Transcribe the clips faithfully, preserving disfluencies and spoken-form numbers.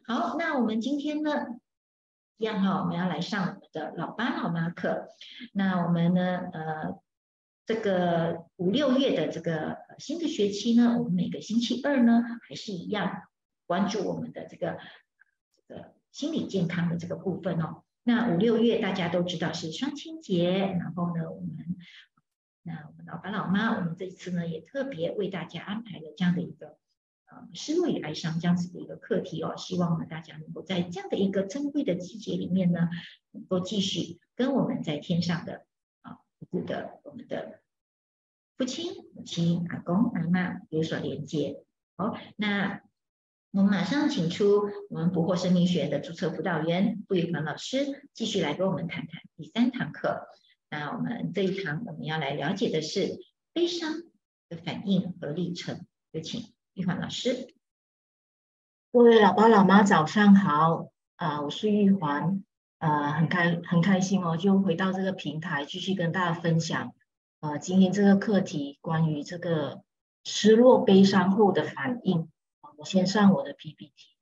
好，那我们今天呢，一样哈，我们要来上我们的老爸老妈课。那我们呢，呃，这个五六月的这个新的学期呢，我们每个星期二呢，还是一样关注我们的这个这个心理健康的这个部分哦。那五六月大家都知道是双亲节，然后呢，我们那我们老爸老妈，我们这一次呢，也特别为大家安排了这样的一个。呃，失落与哀伤这样子的一个课题哦，希望呢大家能够在这样的一个珍贵的季节里面呢，能够继续跟我们在天上的啊，我的我们的父亲、母亲、阿公、阿嬷有所连接。好，那我们马上请出我们博获生命学院的注册辅导员傅玉环老师，继续来跟我们谈谈第三堂课。那我们这一堂我们要来了解的是悲伤的反应和历程，有请。玉环老师， 各位老爸老妈早上好，啊、呃，我是玉环，呃，很开很开心哦，就回到这个平台继续跟大家分享，呃，今天这个课题关于这个失落悲伤后的反应。我先上我的 P P T。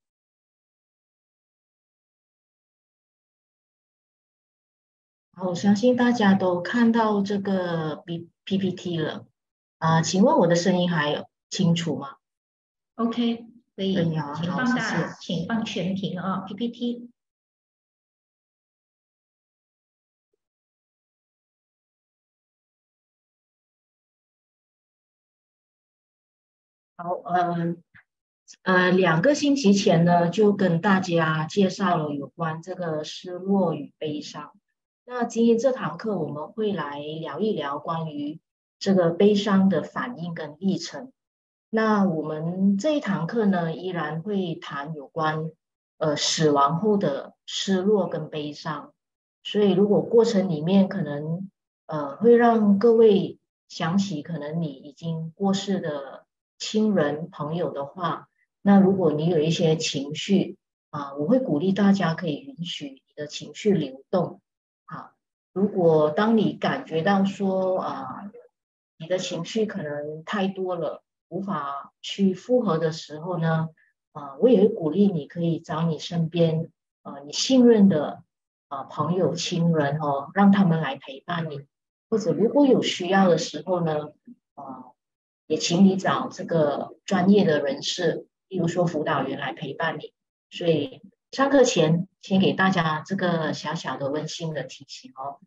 好，我相信大家都看到这个 P P P T 了，啊、呃，请问我的声音还清楚吗 ？OK。可以， 可以啊，好， 请放大， 谢谢。 请放全屏啊 ，P P T。 好，呃呃，两个星期前呢，就跟大家介绍了有关这个失落与悲伤。那今天这堂课我们会来聊一聊关于这个悲伤的反应跟历程。那我们这一堂课呢，依然会谈有关呃死亡后的失落跟悲伤。所以如果过程里面可能呃会让各位想起可能你已经过世的亲人朋友的话，那如果你有一些情绪啊，我会鼓励大家可以允许你的情绪流动。啊，如果当你感觉到说啊，你的情绪可能太多了，无法去复合的时候呢，啊，我也会鼓励你可以找你身边呃你信任的啊朋友、亲人哦，让他们来陪伴你，或者如果有需要的时候呢，啊，也请你找这个专业的人士，例如说辅导员来陪伴你。所以上课前先给大家这个小小的温馨的提醒哦。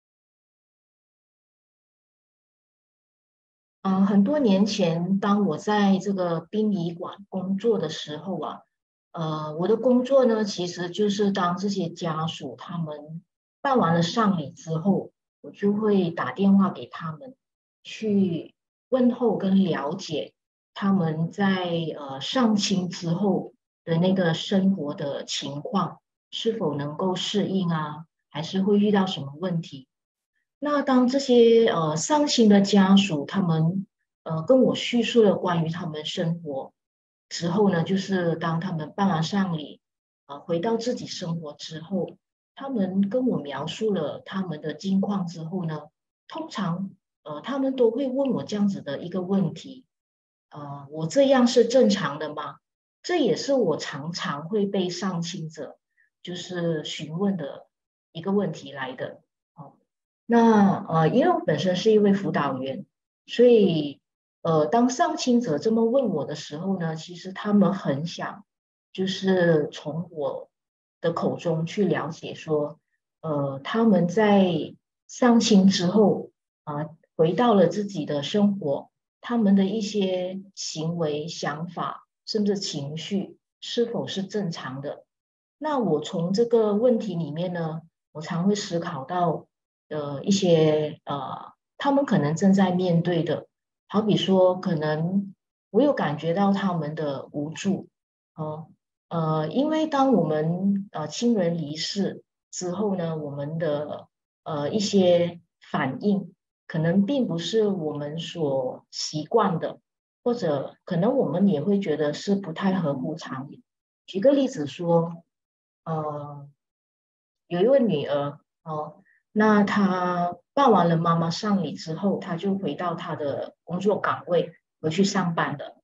呃，很多年前，当我在这个殡仪馆工作的时候啊，呃，我的工作呢，其实就是当这些家属他们办完了丧礼之后，我就会打电话给他们，去问候跟了解他们在呃上清之后的那个生活的情况，是否能够适应啊，还是会遇到什么问题？那当这些呃丧亲的家属，他们呃跟我叙述了关于他们生活之后呢，就是当他们办完丧礼，呃回到自己生活之后，他们跟我描述了他们的近况之后呢，通常呃他们都会问我这样子的一个问题，呃，我这样是正常的吗？这也是我常常会被丧亲者就是询问的一个问题来的。哦，那呃，因为我本身是一位辅导员，所以呃，当上亲者这么问我的时候呢，其实他们很想就是从我的口中去了解说，呃，他们在上亲之后啊，呃，回到了自己的生活，他们的一些行为、想法，甚至情绪是否是正常的？那我从这个问题里面呢，我常会思考到。呃一些呃他们可能正在面对的，好比说可能我有感觉到他们的无助哦，呃，因为当我们呃亲人离世之后呢，我们的呃一些反应可能并不是我们所习惯的，或者可能我们也会觉得是不太合乎常理。举个例子说，呃，有一位女儿哦。那他办完了妈妈丧礼之后，他就回到他的工作岗位，回去上班了。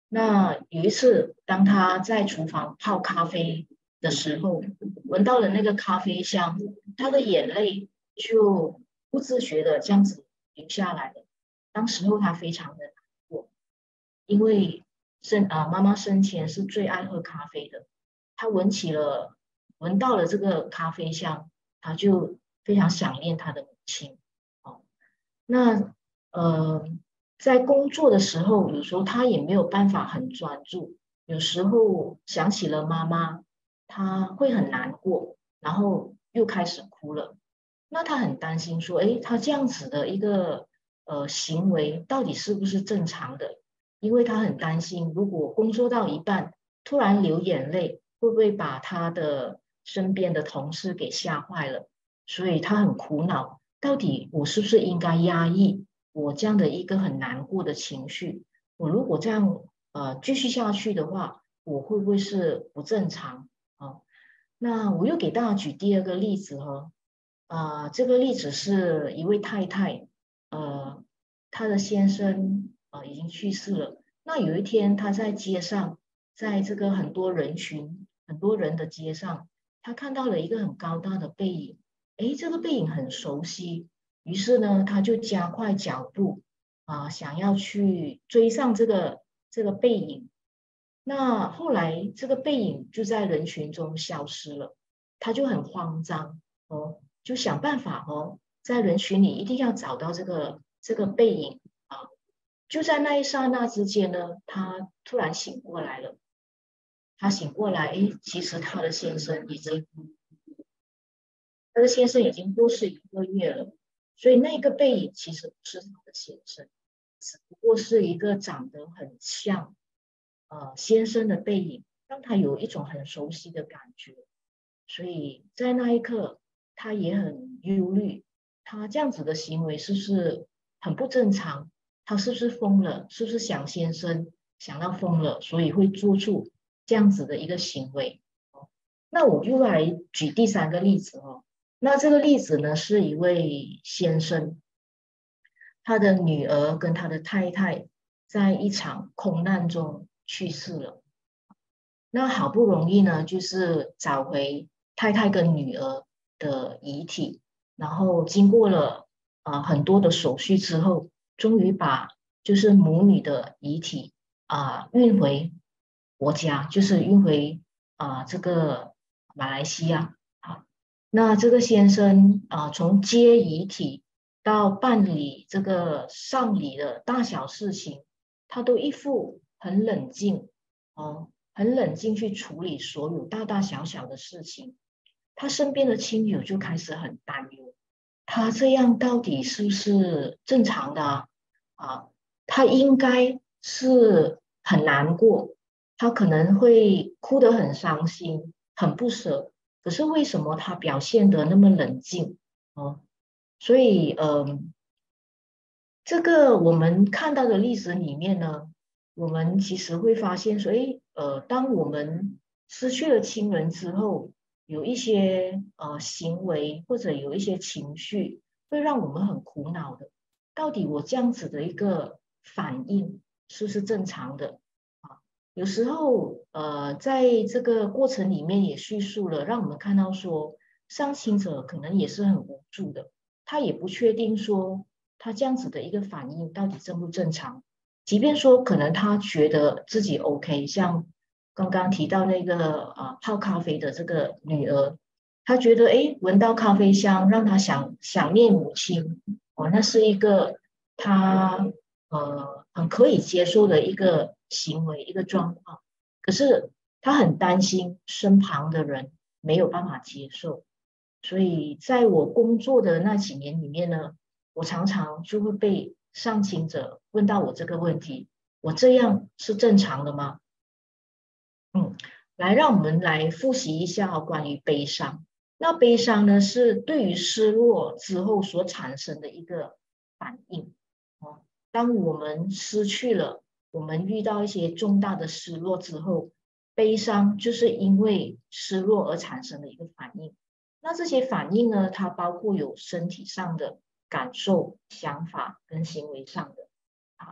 那有一次，当他在厨房泡咖啡的时候，闻到了那个咖啡香，他的眼泪就不自觉的这样子流下来了。当时候他非常的难过，因为生啊妈妈生前是最爱喝咖啡的，他闻起了闻到了这个咖啡香，他就非常想念他的母亲。哦，那呃，在工作的时候，有时候他也没有办法很专注，有时候想起了妈妈，他会很难过，然后又开始哭了。那他很担心说，诶，他这样子的一个呃行为到底是不是正常的？因为他很担心，如果工作到一半突然流眼泪，会不会把他的身边的同事给吓坏了？所以他很苦恼，到底我是不是应该压抑我这样的一个很难过的情绪？我如果这样呃继续下去的话，我会不会是不正常啊？那我又给大家举第二个例子哈，啊、这个例子是一位太太，呃，她的先生呃已经去世了。那有一天，她在街上，在这个很多人群、很多人的街上，她看到了一个很高大的背影，诶，这个背影很熟悉，于是呢，她就加快脚步啊、想要去追上这个这个背影。那后来这个背影就在人群中消失了，他就很慌张哦，就想办法哦，在人群里一定要找到这个这个背影啊。就在那一刹那之间呢，他突然醒过来了。他醒过来，诶，其实他的先生已经，他的先生已经过世一个月了，所以那个背影其实不是他的先生，只不过是一个长得很像呃先生的背影，让他有一种很熟悉的感觉。所以在那一刻，他也很忧虑，他这样子的行为是不是很不正常？他是不是疯了？是不是想先生想到疯了，所以会做出这样子的一个行为？那我就来举第三个例子哦。那这个例子呢，是一位先生，他的女儿跟他的太太在一场空难中去世了。那好不容易呢，就是找回太太跟女儿的遗体，然后经过了啊、呃很多的手续之后，终于把就是母女的遗体啊、呃运回国家，就是运回啊、呃这个马来西亚。好，那这个先生啊、呃从接遗体到办理这个丧礼的大小事情，他都一副很冷静哦。很冷静去处理所有大大小小的事情，他身边的亲友就开始很担忧，他这样到底是不是正常的啊？啊，他应该是很难过，他可能会哭得很伤心，很不舍，可是为什么他表现得那么冷静？哦，所以，嗯，这个我们看到的例子里面呢，我们其实会发现说，诶，呃，当我们失去了亲人之后，有一些呃行为或者有一些情绪，会让我们很苦恼的。到底我这样子的一个反应是不是正常的？啊，有时候呃，在这个过程里面也叙述了，让我们看到说，伤亲者可能也是很无助的，他也不确定说。他这样子的一个反应到底正不正常？即便说可能他觉得自己 OK，像刚刚提到那个啊泡咖啡的这个女儿，她觉得诶闻到咖啡香让她想想念母亲，哦，那是一个她呃很可以接受的一个行为一个状况。可是她很担心身旁的人没有办法接受，所以在我工作的那几年里面呢。我常常就会被上亲者问到我这个问题：我这样是正常的吗？嗯，来，让我们来复习一下关于悲伤。那悲伤呢，是对于失落之后所产生的一个反应。哦，当我们失去了，我们遇到一些重大的失落之后，悲伤就是因为失落而产生的一个反应。那这些反应呢，它包括有身体上的感受、想法跟行为上的。好，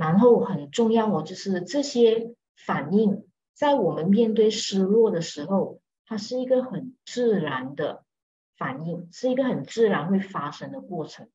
然后很重要哦，就是这些反应在我们面对失落的时候，它是一个很自然的反应，是一个很自然会发生的过程。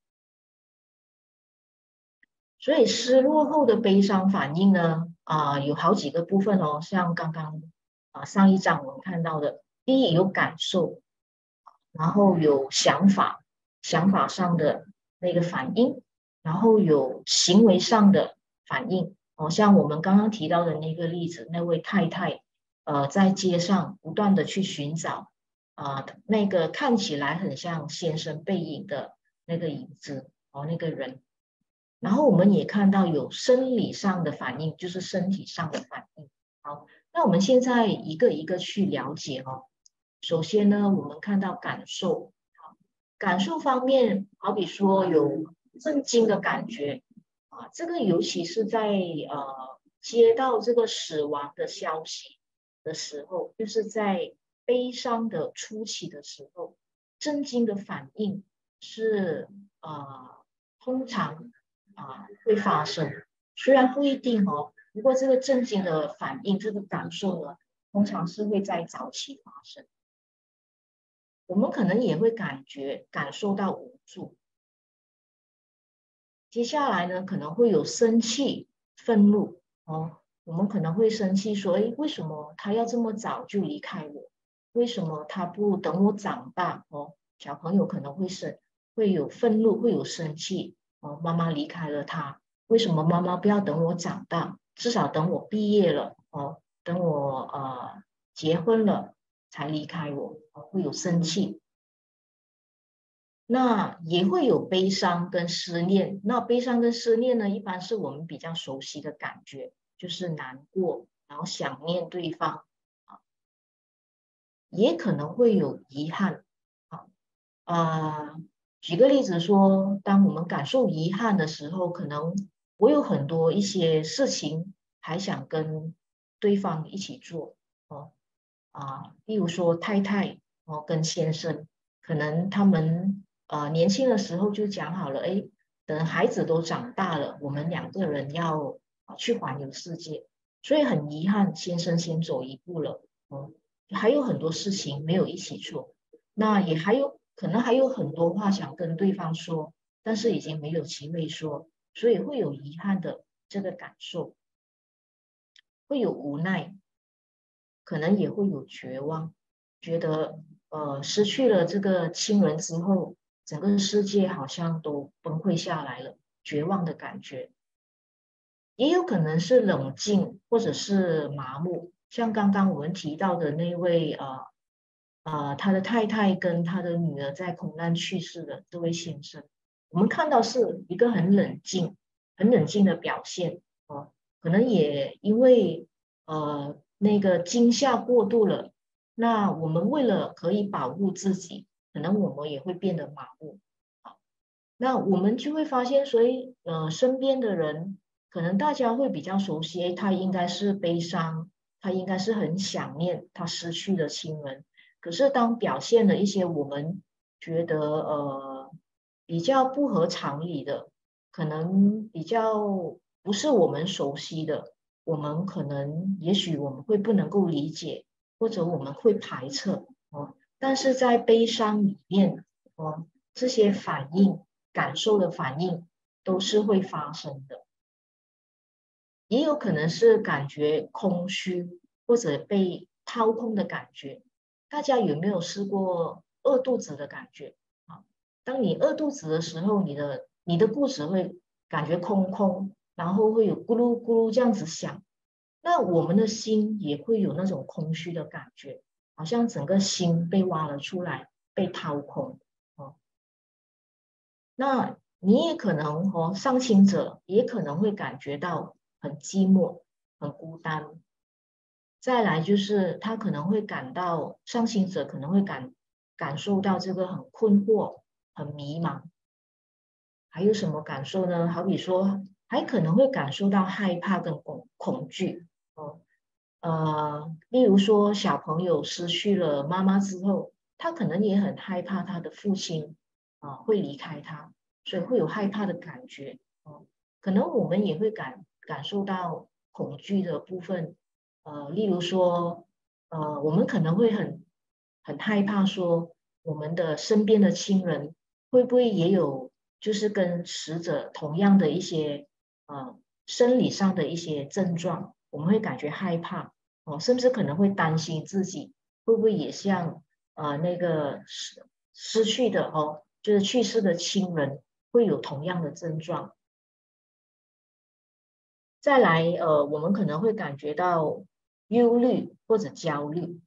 所以失落后的悲伤反应呢，啊、呃，有好几个部分哦，像刚刚啊、呃、上一章我们看到的，第一有感受，然后有想法，想法上的那个反应，然后有行为上的反应。哦，像我们刚刚提到的那个例子，那位太太，呃，在街上不断的去寻找，啊、呃，那个看起来很像先生背影的那个影子，哦，那个人。然后我们也看到有生理上的反应，就是身体上的反应。好，那我们现在一个一个去了解哦。首先呢，我们看到感受，感受方面，好比说有震惊的感觉啊，这个尤其是在呃接到这个死亡的消息的时候，就是在悲伤的初期的时候，震惊的反应是呃通常啊会发生，虽然不一定哦，不过这个震惊的反应，这个感受呢，通常是会在早期发生。我们可能也会感觉感受到无助。接下来呢，可能会有生气、愤怒哦。我们可能会生气说：“哎，为什么他要这么早就离开我？为什么他不等我长大？”哦，小朋友可能会生，会有愤怒，会有生气哦。妈妈离开了他，为什么妈妈不要等我长大？至少等我毕业了哦，等我呃结婚了才离开我，哦，会有生气。那也会有悲伤跟思念。那悲伤跟思念呢，一般是我们比较熟悉的感觉，就是难过，然后想念对方啊，也可能会有遗憾啊。呃，举个例子说，当我们感受遗憾的时候，可能我有很多一些事情还想跟对方一起做哦啊，例如说太太哦跟先生，可能他们呃年轻的时候就讲好了，哎，等孩子都长大了，我们两个人要啊去环游世界，所以很遗憾，先生先走一步了，哦，还有很多事情没有一起做。那也还有可能还有很多话想跟对方说，但是已经没有机会说，所以会有遗憾的这个感受，会有无奈，可能也会有绝望，觉得呃失去了这个亲人之后，整个世界好像都崩溃下来了，绝望的感觉。也有可能是冷静或者是麻木，像刚刚我们提到的那位呃呃，他的太太跟他的女儿在空难去世的这位先生，我们看到是一个很冷静、很冷静的表现哦，可能也因为呃那个惊吓过度了，那我们为了可以保护自己，可能我们也会变得麻木。那我们就会发现，所以呃，身边的人可能大家会比较熟悉，诶他应该是悲伤，他应该是很想念他失去的亲人。可是当表现了一些我们觉得呃比较不合常理的，可能比较不是我们熟悉的，我们可能也许我们会不能够理解，或者我们会排斥哦。但是在悲伤里面哦，这些反应。感受的反应都是会发生的，也有可能是感觉空虚或者被掏空的感觉。大家有没有试过饿肚子的感觉啊？当你饿肚子的时候，你的你的肚子会感觉空空，然后会有咕噜咕噜这样子响。那我们的心也会有那种空虚的感觉，好像整个心被挖了出来，被掏空。哦，那你也可能哦，上亲者也可能会感觉到很寂寞、很孤单。再来就是他可能会感到上亲者可能会感感受到这个很困惑、很迷茫。还有什么感受呢？好比说，还可能会感受到害怕跟恐恐惧哦。呃，例如说，小朋友失去了妈妈之后，他可能也很害怕他的父亲啊、会离开他，所以会有害怕的感觉哦。可能我们也会感感受到恐惧的部分，呃，例如说，呃，我们可能会很很害怕说，我们的身边的亲人会不会也有就是跟死者同样的一些呃生理上的一些症状，我们会感觉害怕哦，甚至可能会担心自己会不会也像呃那个失失去的哦，就是去世的亲人会有同样的症状。再来，呃，我们可能会感觉到忧虑或者焦虑，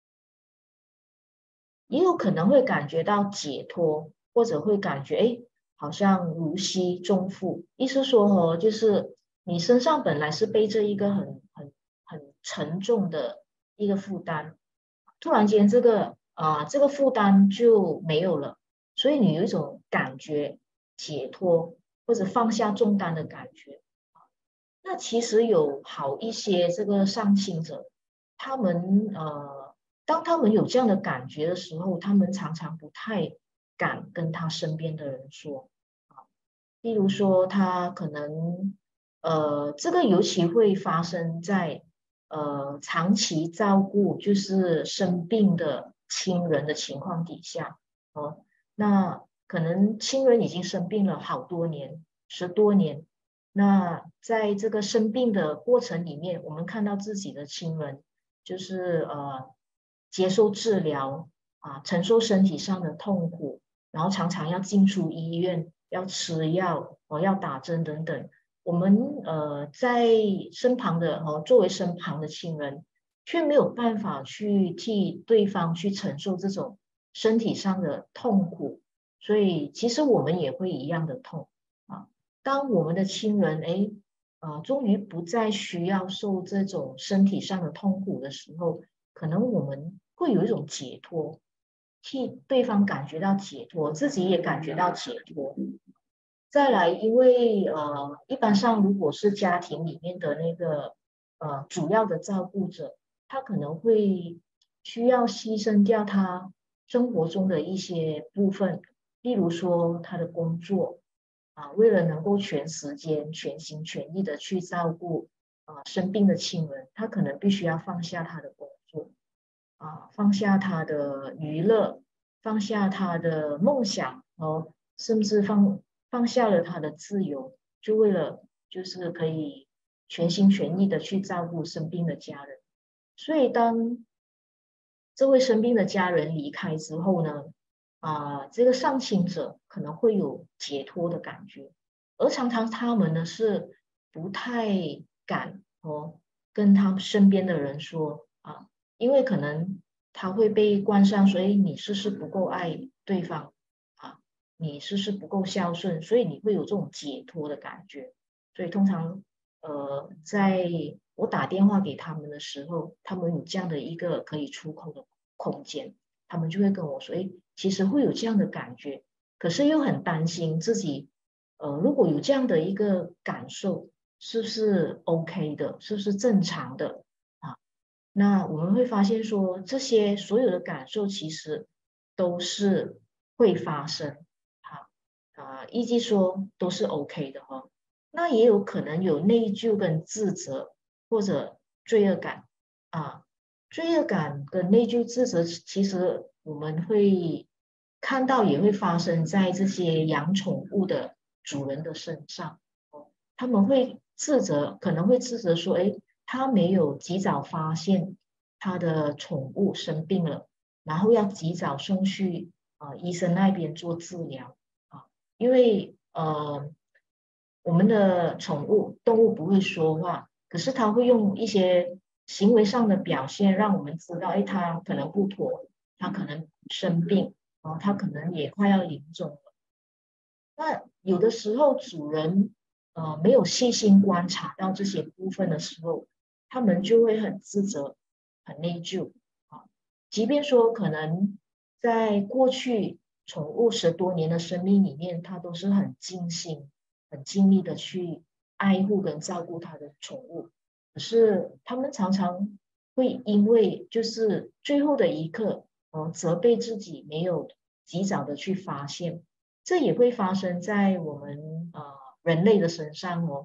也有可能会感觉到解脱，或者会感觉哎，好像如释重负。意思说哦，就是你身上本来是背着一个很很很沉重的一个负担，突然间这个啊、呃这个负担就没有了，所以你有一种感觉解脱或者放下重担的感觉。那其实有好一些这个上亲者，他们呃，当他们有这样的感觉的时候，他们常常不太敢跟他身边的人说啊。例如说，他可能呃，这个尤其会发生在呃长期照顾就是生病的亲人的情况底下哦。那可能亲人已经生病了好多年，十多年。那在这个生病的过程里面，我们看到自己的亲人就是呃接受治疗啊，承受身体上的痛苦，然后常常要进出医院，要吃药，哦，要打针等等。我们呃在身旁的哦，作为身旁的亲人，却没有办法去替对方去承受这种身体上的痛苦，所以其实我们也会一样的痛啊。当我们的亲人哎，呃，终于不再需要受这种身体上的痛苦的时候，可能我们会有一种解脱，替对方感觉到解脱，自己也感觉到解脱。再来，因为呃，一般上如果是家庭里面的那个呃主要的照顾者，他可能会需要牺牲掉他生活中的一些部分，例如说他的工作啊，为了能够全时间、全心全意的去照顾啊生病的亲人，他可能必须要放下他的工作啊，放下他的娱乐，放下他的梦想，哦，甚至放放下了他的自由，就为了就是可以全心全意的去照顾生病的家人。所以当这位生病的家人离开之后呢，啊、这个上亲者可能会有解脱的感觉，而常常他们呢是不太敢哦跟他们身边的人说啊，因为可能他会被冠上说，哎，你是不是不够爱对方啊？你是不是不够孝顺？所以你会有这种解脱的感觉。所以通常呃，在我打电话给他们的时候，他们有这样的一个可以出口的空间，他们就会跟我说：“诶，其实会有这样的感觉，可是又很担心自己，呃，如果有这样的一个感受，是不是 OK 的，是不是正常的啊？”那我们会发现说，这些所有的感受其实都是会发生，啊啊，依据说都是 OK 的哈、哦。那也有可能有内疚跟自责或者罪恶感啊。罪恶感跟内疚、自责，其实我们会看到，也会发生在这些养宠物的主人的身上。哦，他们会自责，可能会自责说：“哎，他没有及早发现他的宠物生病了，然后要及早送去啊、呃医生那边做治疗啊，因为呃。”我们的宠物动物不会说话，可是它会用一些行为上的表现，让我们知道，哎，它可能不妥，它可能生病，哦，它可能也快要临终了。那有的时候主人呃没有细心观察到这些部分的时候，他们就会很自责、很内疚啊。即便说可能在过去宠物十多年的生命里面，它都是很尽心、很尽力的去爱护跟照顾它的宠物，可是他们常常会因为就是最后的一刻，呃，责备自己没有及早的去发现。这也会发生在我们呃人类的身上哦。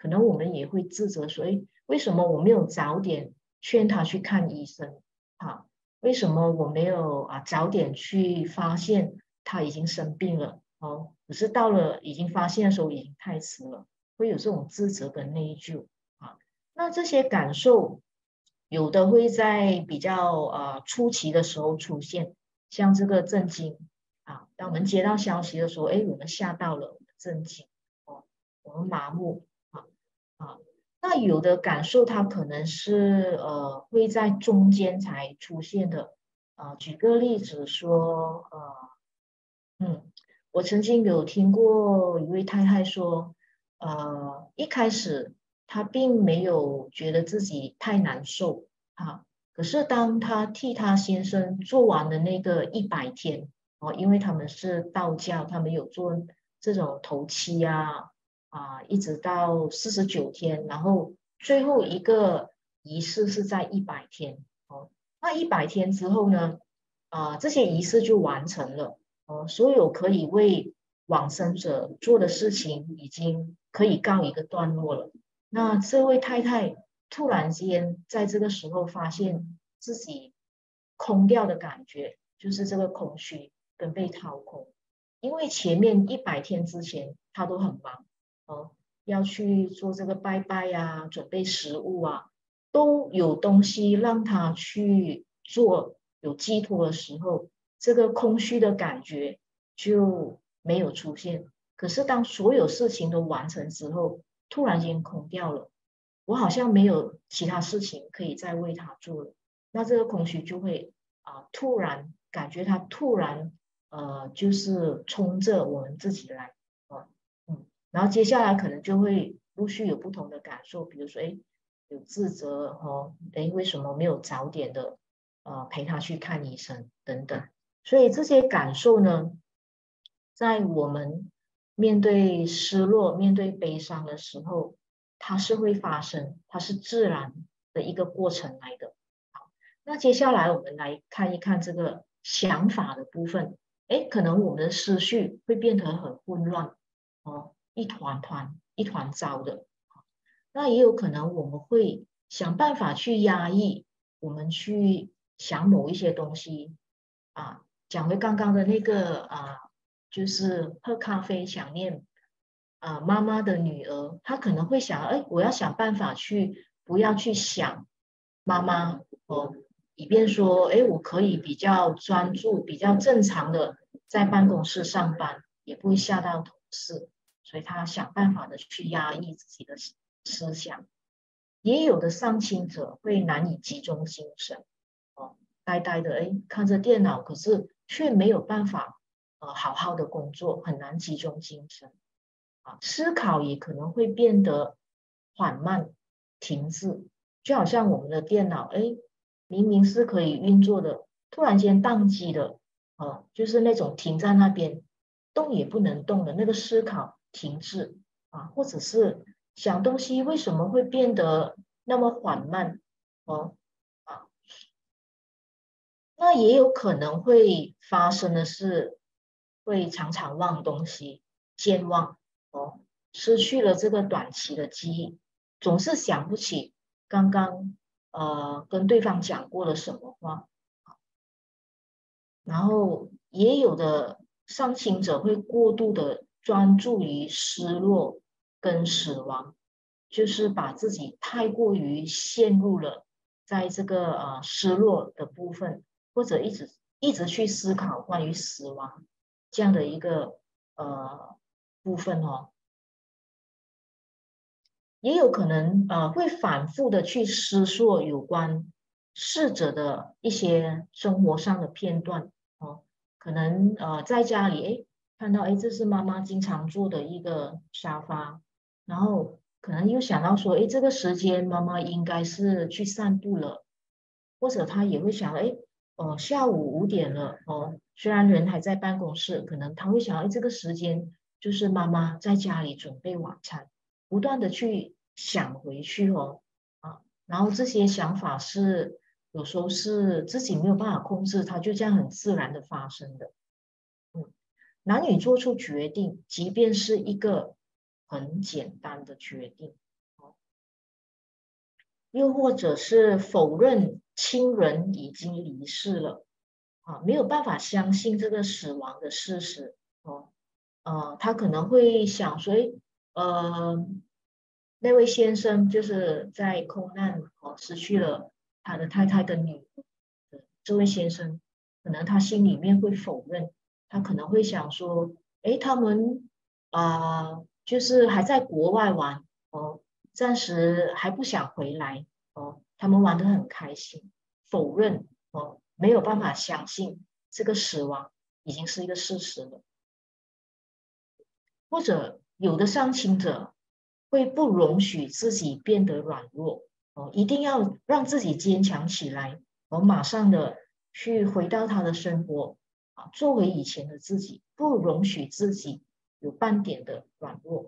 可能我们也会自责说，哎，为什么我没有早点劝他去看医生啊？为什么我没有啊早点去发现他已经生病了？哦，可是到了已经发现的时候已经太迟了，会有这种自责跟内疚啊。那这些感受，有的会在比较呃初期的时候出现，像这个震惊啊，当我们接到消息的时候，哎，我们吓到了，我们震惊，哦，我们麻木啊啊。那有的感受它可能是呃会在中间才出现的，啊，举个例子说，呃，嗯，我曾经有听过一位太太说，呃，一开始她并没有觉得自己太难受啊，可是当她替她先生做完了那个一百天哦，因为他们是道教，他们有做这种头七啊啊，一直到四十九天，然后最后一个仪式是在一百天哦。那一百天之后呢，啊，这些仪式就完成了。呃，所有可以为往生者做的事情已经可以告一个段落了。那这位太太突然间在这个时候发现自己空掉的感觉，就是这个空虚跟被掏空。因为前面一百天之前她都很忙，呃，要去做这个拜拜呀、准备食物啊，都有东西让她去做，有寄托的时候。这个空虚的感觉就没有出现。可是当所有事情都完成之后，突然间空掉了，我好像没有其他事情可以再为他做了。那这个空虚就会啊、呃突然感觉它突然呃，就是冲着我们自己来啊，嗯，然后接下来可能就会陆续有不同的感受，比如说，哎，有自责哦，哎，为什么没有早点的呃陪他去看医生等等。所以这些感受呢，在我们面对失落、面对悲伤的时候，它是会发生，它是自然的一个过程来的。好，那接下来我们来看一看这个想法的部分。诶，可能我们的思绪会变得很混乱，哦，一团团、一团糟的。那也有可能我们会想办法去压抑，我们去想某一些东西啊。讲回刚刚的那个啊，就是喝咖啡想念啊妈妈的女儿，她可能会想，哎，我要想办法去不要去想妈妈哦，以便说，哎，我可以比较专注、比较正常的在办公室上班，也不会吓到同事，所以她想办法的去压抑自己的思想。也有的上亲者会难以集中精神，哦，呆呆的，哎，看着电脑，可是却没有办法，呃，好好的工作，很难集中精神，啊，思考也可能会变得缓慢、停滞，就好像我们的电脑，哎，明明是可以运作的，突然间宕机的，呃，就是那种停在那边，动也不能动的那个思考停滞啊，或者是想东西为什么会变得那么缓慢？哦，啊，那也有可能会发生的是，会常常忘东西，健忘哦，失去了这个短期的记忆，总是想不起刚刚呃跟对方讲过了什么话，然后也有的上亲者会过度的专注于失落跟死亡，就是把自己太过于陷入了在这个呃失落的部分，或者一直一直去思考关于死亡这样的一个呃部分哦，也有可能呃会反复的去思索有关逝者的一些生活上的片段哦，可能呃在家里诶看到诶这是妈妈经常坐的一个沙发，然后可能又想到说诶这个时间妈妈应该是去散步了，或者他也会想诶哦下午五点了哦，虽然人还在办公室，可能他会想诶这个时间就是妈妈在家里准备晚餐。不断的去想回去哦，啊，然后这些想法是有时候是自己没有办法控制，它就这样很自然的发生的。嗯，男女做出决定，即便是一个很简单的决定， 又或者是否认亲人已经离世了啊，没有办法相信这个死亡的事实哦。呃，他可能会想说，诶呃，那位先生就是在空难哦，失去了他的太太跟女儿的这位先生，可能他心里面会否认，他可能会想说，诶，他们啊、呃就是还在国外玩哦，暂时还不想回来哦，他们玩得很开心，否认哦，没有办法相信这个死亡已经是一个事实了。或者有的丧亲者会不容许自己变得软弱哦，一定要让自己坚强起来，我、哦、马上的去回到他的生活啊，做回以前的自己，不容许自己有半点的软弱，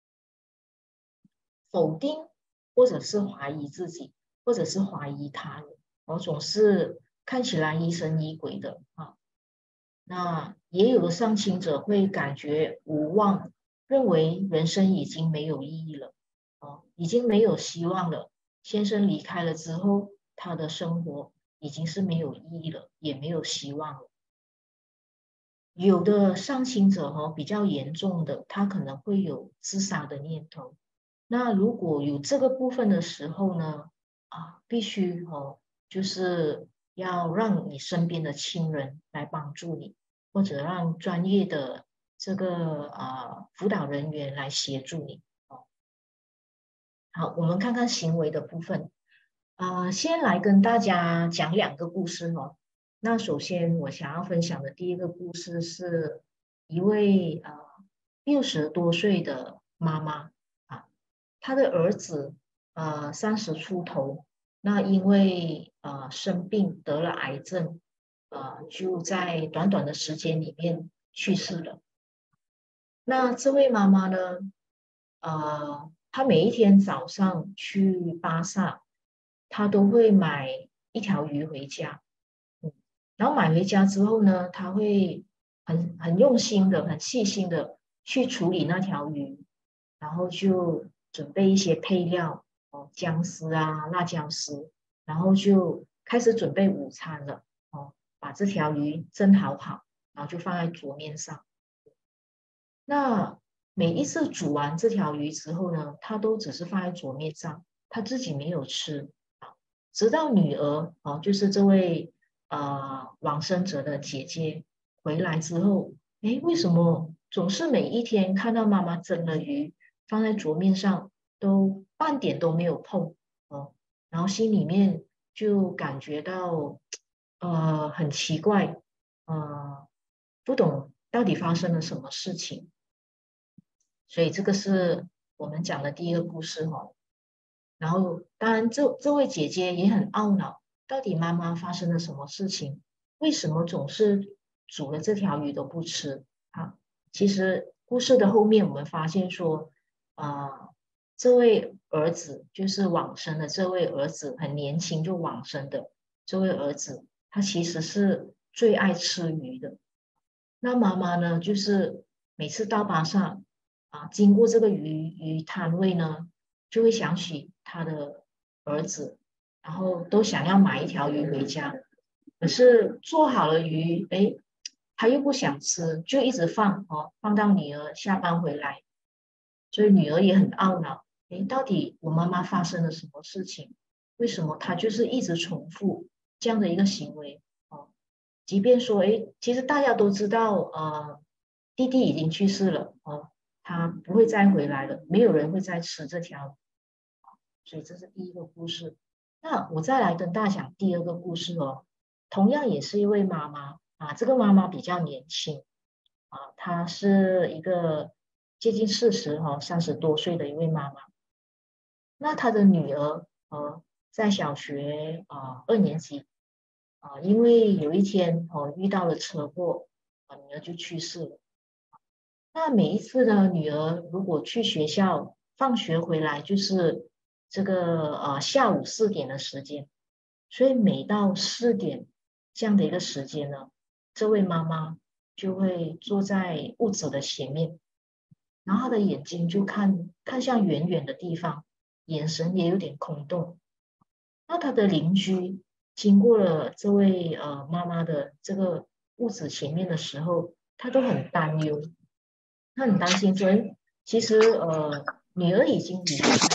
否定或者是怀疑自己，或者是怀疑他人，哦，总是看起来疑神疑鬼的啊。那也有的丧亲者会感觉无望，认为人生已经没有意义了，哦，已经没有希望了。先生离开了之后，他的生活已经是没有意义了，也没有希望了。有的丧亲者哦，比较严重的，他可能会有自杀的念头。那如果有这个部分的时候呢，啊，必须哦，就是要让你身边的亲人来帮助你，或者让专业的这个啊辅导人员来协助你。哦，好，我们看看行为的部分。啊、先来跟大家讲两个故事哦。那首先我想要分享的第一个故事是一位呃六十多岁的妈妈啊，她的儿子呃三十出头，那因为呃生病得了癌症，呃就在短短的时间里面去世了。那这位妈妈呢，呃，她每一天早上去巴萨，她都会买一条鱼回家。嗯，然后买回家之后呢，她会很很用心的、很细心的去处理那条鱼，然后就准备一些配料，哦，姜丝啊、辣椒丝，然后就开始准备午餐了。哦，把这条鱼蒸好好，然后就放在桌面上。那每一次煮完这条鱼之后呢，他都只是放在桌面上，他自己没有吃啊。直到女儿哦，就是这位呃往生者的姐姐回来之后，诶，为什么总是每一天看到妈妈蒸了鱼放在桌面上，都半点都没有碰哦，然后心里面就感觉到呃很奇怪，呃，不懂到底发生了什么事情。所以这个是我们讲的第一个故事哦。然后，当然这这位姐姐也很懊恼，到底妈妈发生了什么事情？为什么总是煮了这条鱼都不吃？啊，其实故事的后面我们发现说，啊、这位儿子就是往生的这位儿子，很年轻就往生的这位儿子，他其实是最爱吃鱼的。那妈妈呢，就是每次到巴萨啊，经过这个鱼鱼摊位呢，就会想起他的儿子，然后都想要买一条鱼回家。可是做好了鱼，哎，他又不想吃，就一直放哦，放到女儿下班回来，所以女儿也很懊恼，哎，到底我妈妈发生了什么事情？为什么她就是一直重复这样的一个行为？哦，即便说，哎，其实大家都知道，呃，弟弟已经去世了，哦，他不会再回来了，没有人会再吃这条，所以这是第一个故事。那我再来跟大家讲第二个故事哦，同样也是一位妈妈啊，这个妈妈比较年轻啊，她是一个接近四十哈，三十多岁的一位妈妈。那她的女儿呃，在小学啊二年级啊，因为有一天哦遇到了车祸，啊女儿就去世了。那每一次呢，女儿如果去学校，放学回来就是这个呃下午四点的时间，所以每到四点这样的一个时间呢，这位妈妈就会坐在屋子的前面，然后她的眼睛就看看向远远的地方，眼神也有点空洞， 那他的邻居经过了这位呃妈妈的这个屋子前面的时候，他都很担忧，他很担心说，诶其实呃女儿已经离开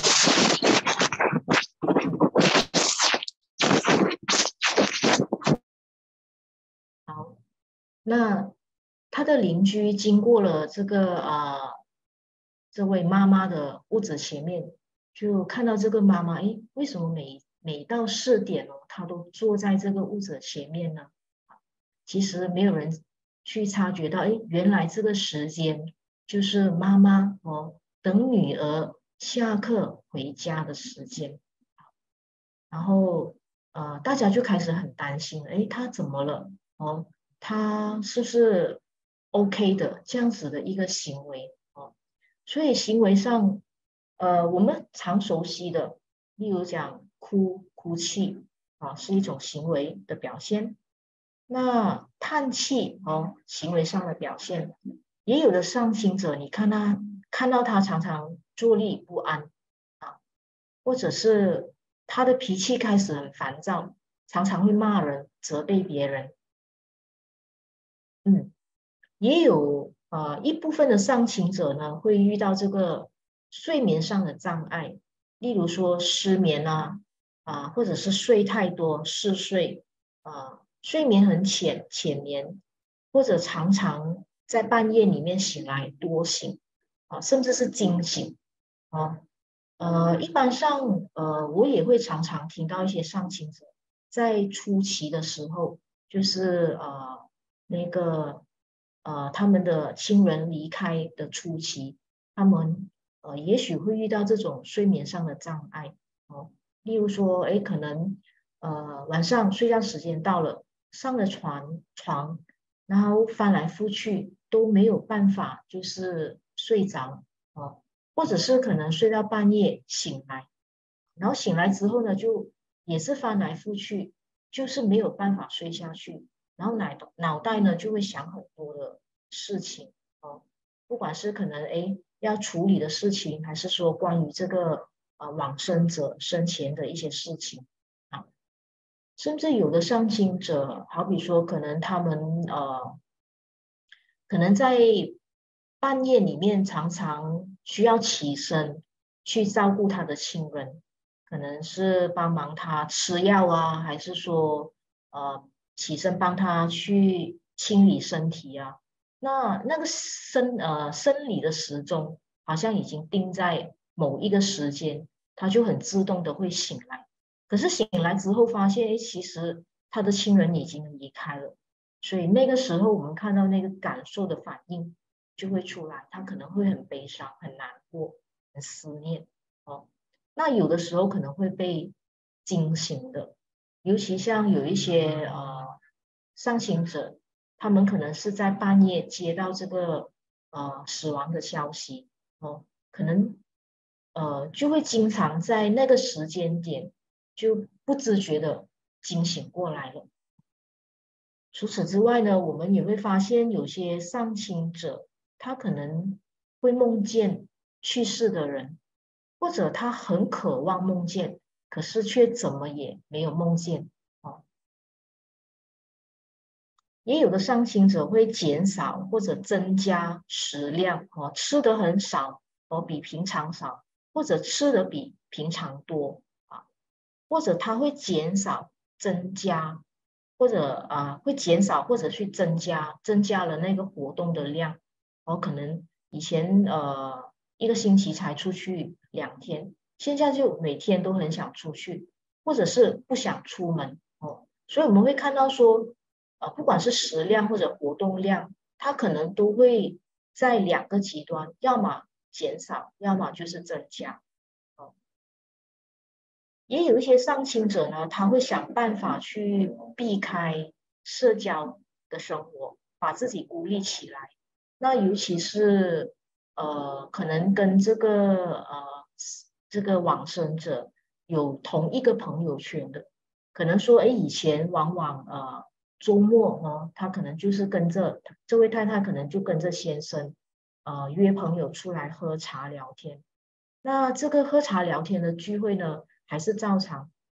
好，那他的邻居经过了这个啊、呃这位妈妈的屋子前面，就看到这个妈妈，诶，为什么每每到四点哦，她都坐在这个屋子前面呢？其实没有人去察觉到，诶，原来这个时间就是妈妈哦等女儿下课回家的时间。然后呃，大家就开始很担心，诶，她怎么了？哦，她是不是 OK 的这样子的一个行为？哦，所以行为上，呃，我们常熟悉的，例如讲哭、哭泣啊，是一种行为的表现。那叹气哦，行为上的表现，也有的上行者，你看他看到他常常坐立不安啊，或者是他的脾气开始很烦躁，常常会骂人、责备别人。嗯，也有呃一部分的上行者呢，会遇到这个睡眠上的障碍，例如说失眠啊，啊，或者是睡太多、嗜睡啊，睡眠很浅、浅眠，或者常常在半夜里面醒来多醒啊，甚至是惊醒啊。呃，一般上，呃，我也会常常听到一些上行者在初期的时候，就是呃那个呃他们的亲人离开的初期，他们呃也许会遇到这种睡眠上的障碍哦，例如说，诶，可能呃晚上睡觉时间到了，上了床床，然后翻来覆去都没有办法，就是睡着哦。或者是可能睡到半夜醒来，然后醒来之后呢，就也是翻来覆去，就是没有办法睡下去，然后脑脑袋呢就会想很多的事情哦，不管是可能诶要处理的事情，还是说关于这个呃往生者生前的一些事情啊，甚至有的上亲者，好比说可能他们呃可能在半夜里面常常需要起身去照顾他的亲人，可能是帮忙他吃药啊，还是说呃起身帮他去清理身体啊。那那个生呃生理的时钟好像已经定在某一个时间，他就很自动的会醒来。可是醒来之后发现，诶，其实他的亲人已经离开了。所以那个时候我们看到那个感受的反应就会出来，他可能会很悲伤、很难过、很思念哦。那有的时候可能会被惊醒的，尤其像有一些呃上行者，他们可能是在半夜接到这个呃死亡的消息哦，可能呃就会经常在那个时间点就不自觉的惊醒过来了。除此之外呢，我们也会发现有些上亲者，他可能会梦见去世的人，或者他很渴望梦见，可是却怎么也没有梦见。哦，也有的上亲者会减少或者增加食量，哦，吃的很少，哦，比平常少，或者吃的比平常多啊，或者他会减少、增加。或者啊会减少或者去增加，增加了那个活动的量。我可能以前呃一个星期才出去两天，现在就每天都很想出去，或者是不想出门哦。所以我们会看到说，呃，不管是食量或者活动量，它可能都会在两个极端，要么减少，要么就是增加。哦，也有一些上亲者呢，他会想办法去避开社交的生活，把自己孤立起来。那尤其是呃，可能跟这个呃这个往生者有同一个朋友圈的，可能说，哎，以前往往呃周末呢，他可能就是跟着这位太太，可能就跟着先生呃约朋友出来喝茶聊天。那这个喝茶聊天的聚会呢，还是照常，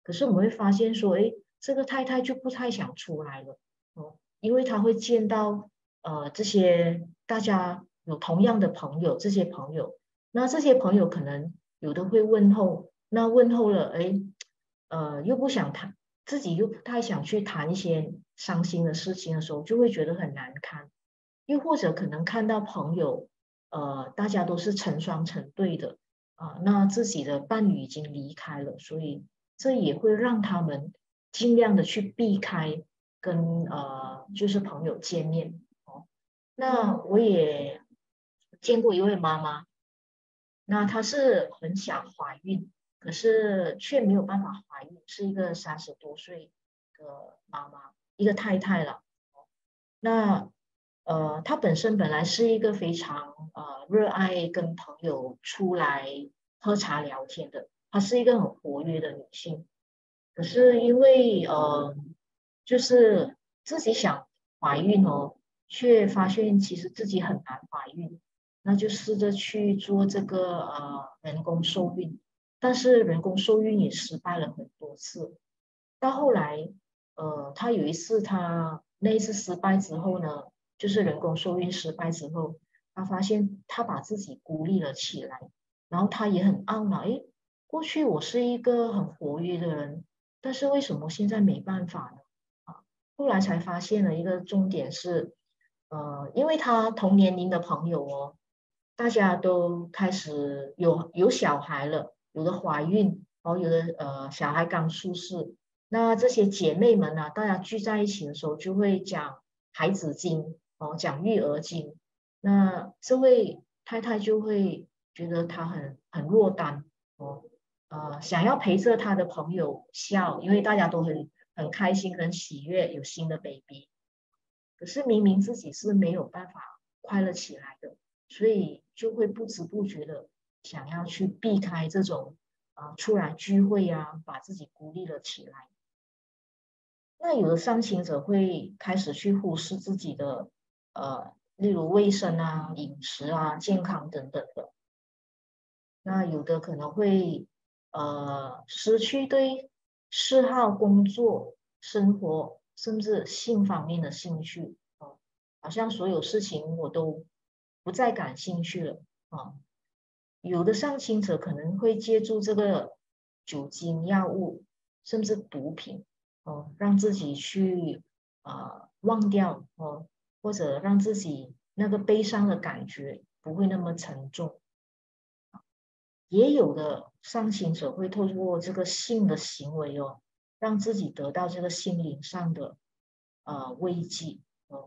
可是我们会发现说，哎，这个太太就不太想出来了哦，因为她会见到呃这些大家有同样的朋友，这些朋友，那这些朋友可能有的会问候，那问候了，哎，呃，又不想谈，自己又不太想去谈一些伤心的事情的时候，就会觉得很难堪。又或者可能看到朋友，呃，大家都是成双成对的啊，那自己的伴侣已经离开了，所以这也会让他们尽量的去避开跟呃就是朋友见面哦。那我也见过一位妈妈，那她是很想怀孕，可是却没有办法怀孕，是一个三十多岁的妈妈，一个太太了。那呃，她本身本来是一个非常呃热爱跟朋友出来喝茶聊天的，她是一个很活跃的女性。可是因为呃，就是自己想怀孕哦，却发现其实自己很难怀孕，那就试着去做这个呃人工受孕，但是人工受孕也失败了很多次。到后来，呃，他有一次他那一次失败之后呢，就是人工受孕失败之后，他发现他把自己孤立了起来，然后他也很懊恼，诶，过去我是一个很活跃的人，但是为什么现在没办法呢？啊，后来才发现了一个重点是，呃，因为他同年龄的朋友哦，大家都开始有有小孩了，有的怀孕，然后有的呃小孩刚出世，那这些姐妹们呢，大家聚在一起的时候就会讲孩子经哦，讲育儿经。那这位太太就会觉得她很很落单哦，呃，想要陪着她的朋友笑，因为大家都很很开心、很喜悦，有新的 baby。可是明明自己是没有办法快乐起来的，所以就会不知不觉的想要去避开这种啊、呃出来聚会啊，把自己孤立了起来。那有的上行者会开始去忽视自己的呃，例如卫生啊、饮食啊、健康等等的。那有的可能会呃失去对嗜好、工作、生活甚至性方面的兴趣哦，好像所有事情我都不再感兴趣了啊。有的上倾者可能会借助这个酒精、药物，甚至毒品哦，让自己去啊、呃忘掉哦，或者让自己那个悲伤的感觉不会那么沉重。也有的上行者会透过这个性的行为哦，让自己得到这个心灵上的呃慰藉哦。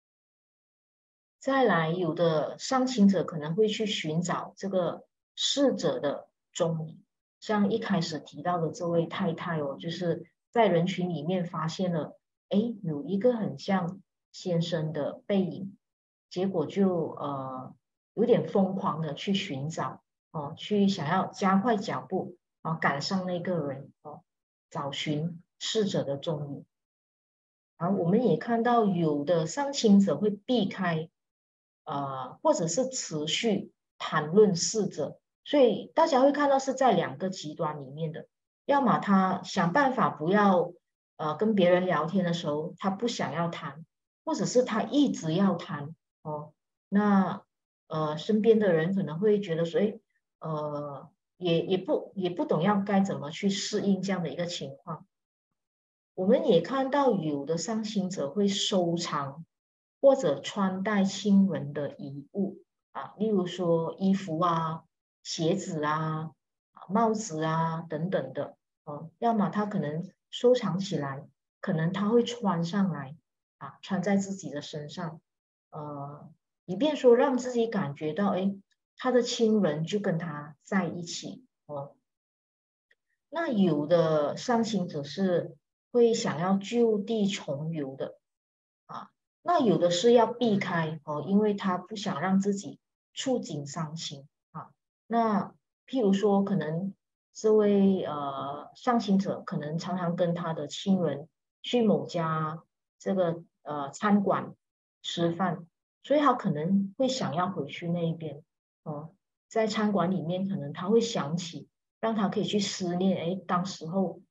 再来，有的上行者可能会去寻找这个逝者的踪影，像一开始提到的这位太太哦，就是在人群里面发现了，哎，有一个很像先生的背影，结果就呃有点疯狂的去寻找哦，去想要加快脚步啊，赶上那个人哦，找寻逝者的踪影。而我们也看到有的上亲者会避开呃，或者是持续谈论逝者，所以大家会看到是在两个极端里面的，要么他想办法不要呃跟别人聊天的时候，他不想要谈，或者是他一直要谈哦，那呃身边的人可能会觉得说，诶呃也也不也不懂要该怎么去适应这样的一个情况。我们也看到有的上行者会收藏或者穿戴亲人的遗物啊，例如说衣服啊、鞋子啊、帽子啊等等的哦，要么他可能收藏起来，可能他会穿上来啊，穿在自己的身上，呃，以便说让自己感觉到，哎，他的亲人就跟他在一起哦。那有的上行者是会想要就地重游的啊，那有的是要避开哦，因为他不想让自己触景伤情啊。那譬如说，可能这位呃上行者可能常常跟他的亲人去某家这个呃餐馆吃饭，所以他可能会想要回去那一边哦，在餐馆里面可能他会想起。让他可以去思念，哎，当时候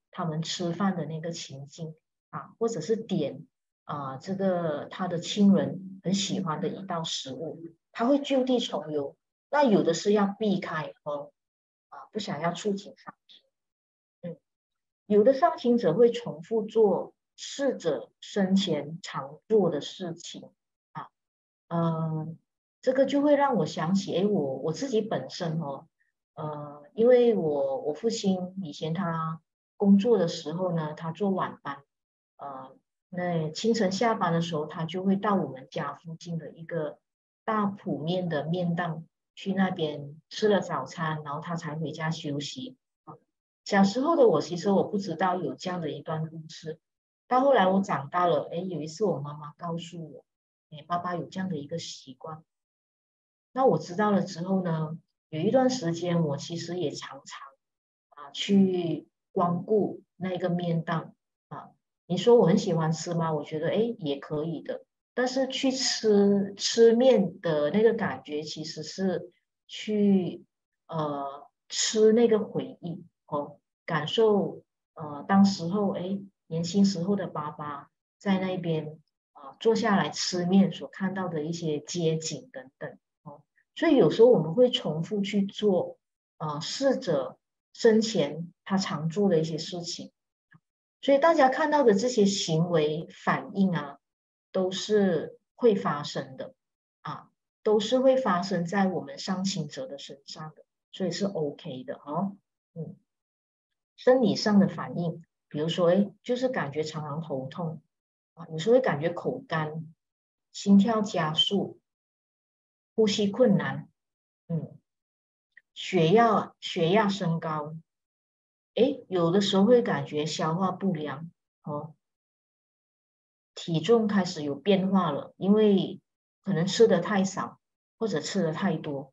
他们吃饭的那个情境啊，或者是点啊这个他的亲人很喜欢的一道食物，他会就地重游。那有的是要避开哦，啊不想要触景伤情，嗯，有的上行者会重复做逝者生前常做的事情啊，嗯，这个就会让我想起，哎，我我自己本身哦，呃，因为我我父亲以前他工作的时候呢，他做晚班，呃，那清晨下班的时候，他就会到我们家附近的一个大埔面的面档去那边吃了早餐，然后他才回家休息。小时候的我，其实我不知道有这样的一段故事。到后来我长大了，哎，有一次我妈妈告诉我，哎，爸爸有这样的一个习惯。那我知道了之后呢，有一段时间我其实也常常啊去光顾那个面档啊。你说我很喜欢吃吗？我觉得哎也可以的。但是去吃吃面的那个感觉，其实是去呃吃那个回忆哦，感受呃当时候哎年轻时候的爸爸在那边啊、坐下来吃面所看到的一些街景等等。哦，所以有时候我们会重复去做，呃，逝者生前他常做的一些事情，所以大家看到的这些行为反应啊，都是会发生的啊，都是会发生在我们上亲者的身上的，所以是 OK 的哦。嗯，生理上的反应，比如说，哎，就是感觉常常头痛啊，有时候会感觉口干、心跳加速、呼吸困难，嗯，血压血压升高，诶，有的时候会感觉消化不良，哦，体重开始有变化了，因为可能吃的太少或者吃的太多，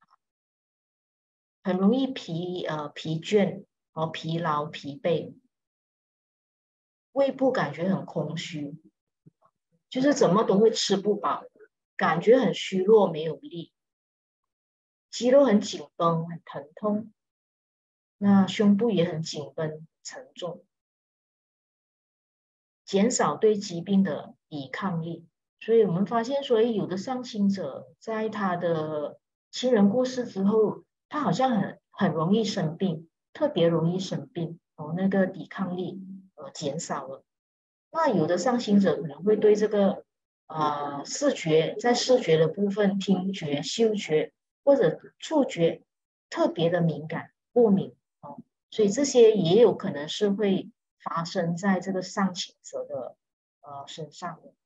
很容易疲呃疲倦和疲劳疲惫，胃部感觉很空虚，就是怎么都会吃不饱，感觉很虚弱没有力，肌肉很紧绷很疼痛，那胸部也很紧绷沉重。减少对疾病的抵抗力。所以我们发现，所以有的上亲者在他的亲人过世之后，他好像很很容易生病，特别容易生病哦，那个抵抗力呃减少了。那有的上亲者可能会对这个呃视觉，在视觉的部分，听觉、嗅觉或者触觉特别的敏感、过敏哦，所以这些也有可能是会发生在这个上倾者的呃身上的。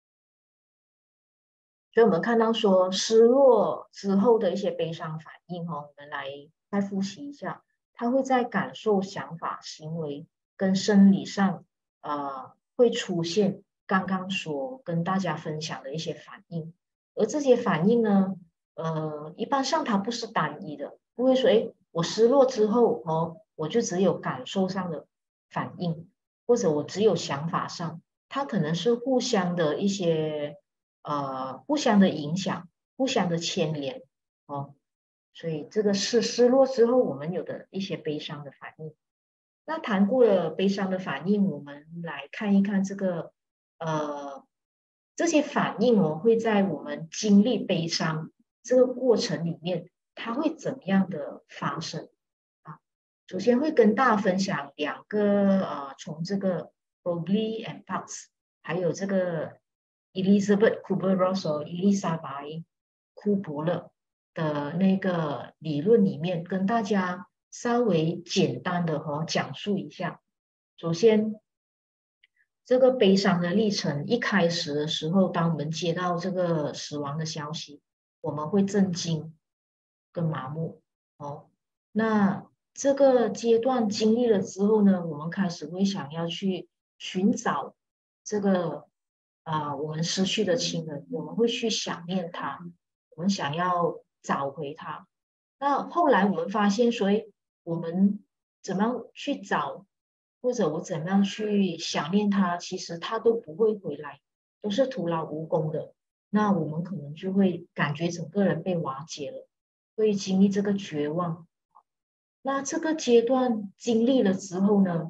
所以我们看到说失落之后的一些悲伤反应哦，我们来再复习一下，它会在感受、想法、行为跟生理上呃会出现刚刚所跟大家分享的一些反应，而这些反应呢，呃，一般上它不是单一的，不会说诶我失落之后哦，我就只有感受上的反应，或者我只有想法上，它可能是互相的一些呃互相的影响、互相的牵连哦，所以这个是失落之后我们有的一些悲伤的反应。那谈过了悲伤的反应，我们来看一看这个呃这些反应哦会在我们经历悲伤这个过程里面，它会怎么样的发生啊？首先会跟大家分享两个呃，从这个 Bogli and Parks，还有这个 Elizabeth Kubler-Ross 伊丽莎白库伯勒的那个理论里面，跟大家稍微简单的和讲述一下。首先，这个悲伤的历程一开始的时候，当我们接到这个死亡的消息，我们会震惊跟麻木哦。那这个阶段经历了之后呢，我们开始会想要去寻找这个啊、呃我们失去的亲人，我们会去想念他，我们想要找回他。那后来我们发现，所以我们怎么样去找，或者我怎么样去想念他，其实他都不会回来，都是徒劳无功的。那我们可能就会感觉整个人被瓦解了，会经历这个绝望。那这个阶段经历了之后呢，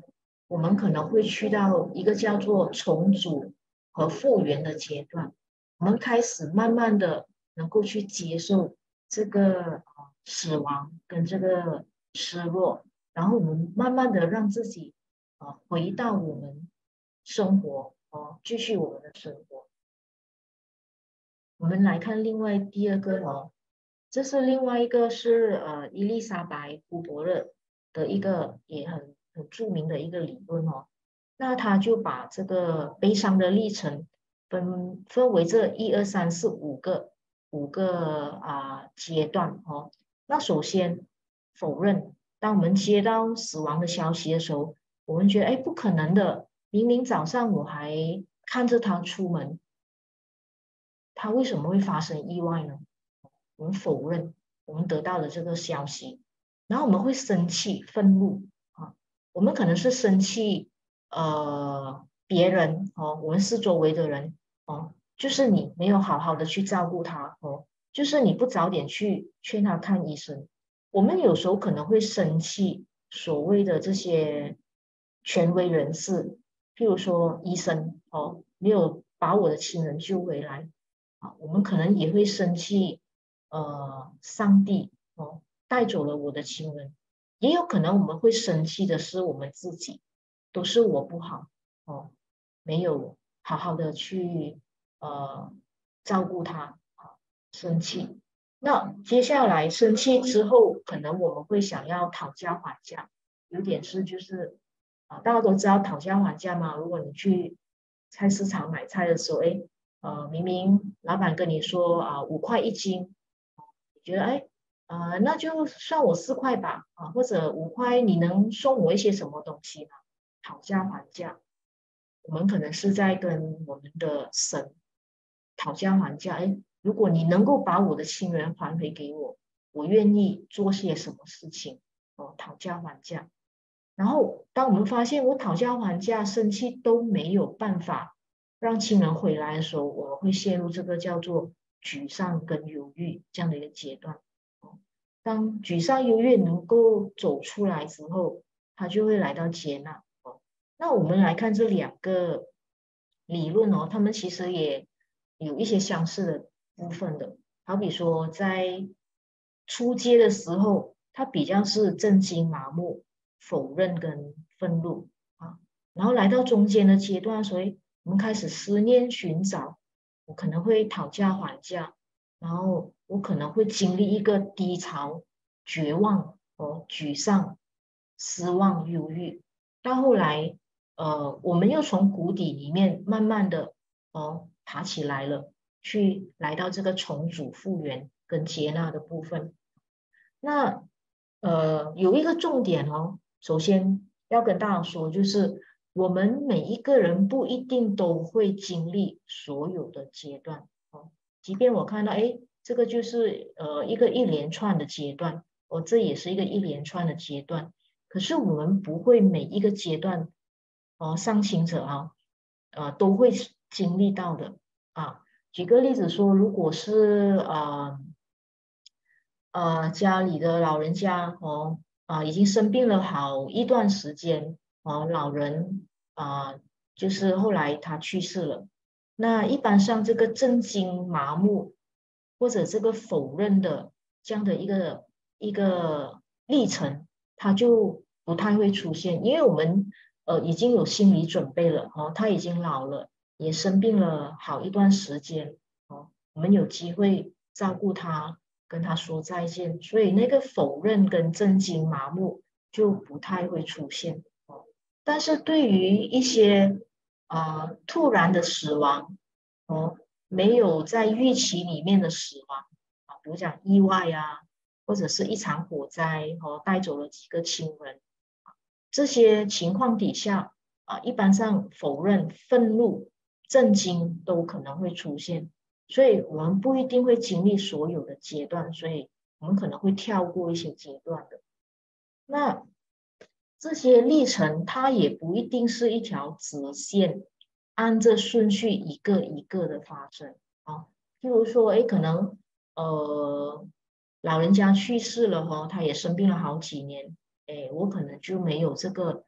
我们可能会去到一个叫做重组和复原的阶段，我们开始慢慢的能够去接受这个死亡跟这个失落，然后我们慢慢的让自己啊回到我们生活哦，继续我们的生活。我们来看另外第二个哦，这是另外一个是呃伊丽莎白·胡伯勒的一个也很很著名的一个理论哦。那他就把这个悲伤的历程分分为这一二三四五个五个啊、阶段哦。那首先否认，当我们接到死亡的消息的时候，我们觉得哎不可能的，明明早上我还看着他出门，他为什么会发生意外呢？我们否认我们得到的这个消息，然后我们会生气、愤怒啊，我们可能是生气呃别人哦，我们四周围的人哦，就是你没有好好的去照顾他哦，就是你不早点去劝他看医生。我们有时候可能会生气所谓的这些权威人士，譬如说医生哦，没有把我的亲人救回来啊，我们可能也会生气。呃，上帝哦带走了我的亲人，也有可能我们会生气的是我们自己，都是我不好哦，没有好好的去呃照顾他啊，生气。那接下来生气之后，可能我们会想要讨价还价，有点是就是啊，大家都知道讨价还价嘛。如果你去菜市场买菜的时候，哎，呃，明明老板跟你说啊五块一斤。觉得哎，呃，那就算我四块吧，啊，或者五块，你能送我一些什么东西呢？讨价还价，我们可能是在跟我们的神讨价还价。哎，如果你能够把我的亲人还回给我，我愿意做些什么事情？哦，讨价还价。然后，当我们发现我讨价还价、生气都没有办法让亲人回来的时候，我们会陷入这个叫做沮丧跟犹豫这样的一个阶段。当沮丧、犹豫能够走出来之后，他就会来到接纳。那我们来看这两个理论哦，他们其实也有一些相似的部分的。好比说，在初阶的时候，他比较是震惊、麻木、否认跟愤怒啊，然后来到中间的阶段，所以我们开始思念、寻找，我可能会讨价还价，然后我可能会经历一个低潮、绝望哦、沮丧、失望、忧郁，到后来。呃，我们又从谷底里面慢慢的哦爬起来了，去来到这个重组、复原跟接纳的部分。那呃有一个重点哦，首先要跟大家说，就是我们每一个人不一定都会经历所有的阶段哦。即便我看到，哎，这个就是呃一个一连串的阶段，哦，这也是一个一连串的阶段。可是我们不会每一个阶段。哦，上行者啊，呃，都会经历到的啊。举个例子说，如果是呃呃家里的老人家哦啊、已经生病了好一段时间哦，老人啊、就是后来他去世了。那一般上这个震惊、麻木或者这个否认的这样的一个一个历程，它就不太会出现，因为我们呃已经有心理准备了哦，他已经老了，也生病了好一段时间哦，我们有机会照顾他，跟他说再见，所以那个否认跟震惊、麻木就不太会出现哦。但是对于一些啊、呃突然的死亡哦，没有在预期里面的死亡啊，比如讲意外啊，或者是一场火灾哦，带走了几个亲人。这些情况底下啊，一般上否认、愤怒、震惊都可能会出现，所以我们不一定会经历所有的阶段，所以我们可能会跳过一些阶段的。那这些历程它也不一定是一条直线，按着顺序一个一个的发生啊。譬如说，哎，可能呃老人家去世了哈，他也生病了好几年，哎，我可能就没有这个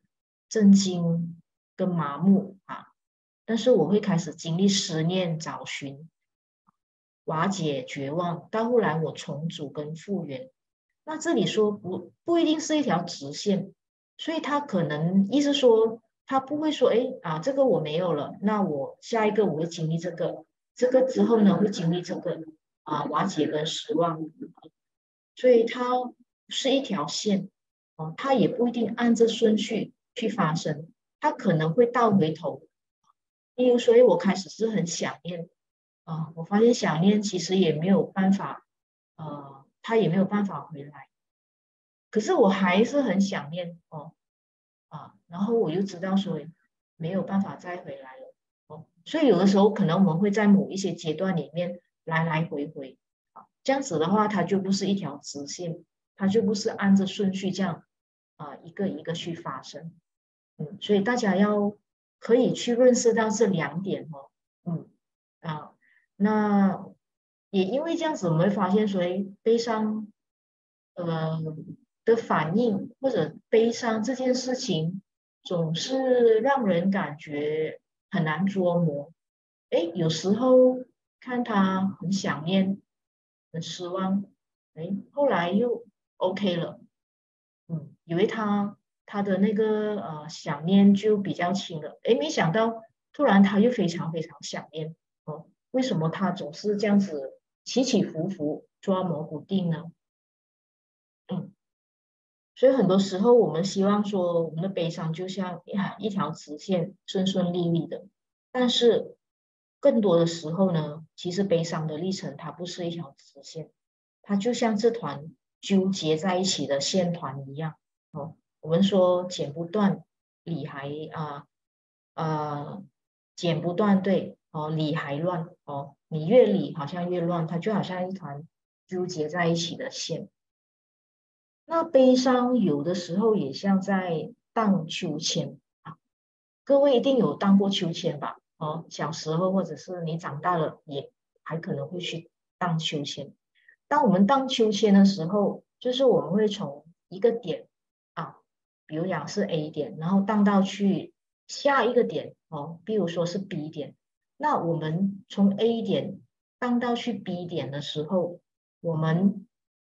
震惊跟麻木啊，但是我会开始经历思念、找寻、瓦解、绝望，到后来我重组跟复原。那这里说不不一定是一条直线，所以他可能意思说，他不会说，哎啊，这个我没有了，那我下一个我会经历这个，这个之后呢会经历这个啊瓦解跟失望，所以它是一条线哦，它也不一定按着顺序去发生，它可能会倒回头。例如，所以我开始是很想念啊，我发现想念其实也没有办法，呃，他也没有办法回来。可是我还是很想念哦啊，然后我又知道说没有办法再回来了哦，所以有的时候可能我们会在某一些阶段里面来来回回啊，这样子的话，它就不是一条直线，它就不是按着顺序这样啊一个一个去发生。嗯，所以大家要可以去认识到这两点哦，嗯啊，那也因为这样子，我们会发现，所以悲伤，呃的反应或者悲伤这件事情，总是让人感觉很难捉摸。诶，有时候看他很想念，很失望，诶，后来又 OK 了，嗯，以为他他的那个呃想念就比较轻了，诶，没想到突然他又非常非常想念哦，为什么他总是这样子起起伏伏，捉摸不定呢？嗯，所以很多时候我们希望说我们的悲伤就像呀一条直线，顺顺利利的，但是更多的时候呢，其实悲伤的历程它不是一条直线，它就像这团纠结在一起的线团一样哦。我们说剪不断，理还啊呃剪不断，对哦，理还乱哦，你越理好像越乱，它就好像一团纠结在一起的线。那悲伤有的时候也像在荡秋千啊，各位一定有荡过秋千吧？哦，小时候或者是你长大了，也还可能会去荡秋千。当我们荡秋千的时候，就是我们会从一个点啊，比如讲是 A 点，然后荡到去下一个点哦，比如说是 B 点。那我们从 A 点荡到去 B 点的时候，我们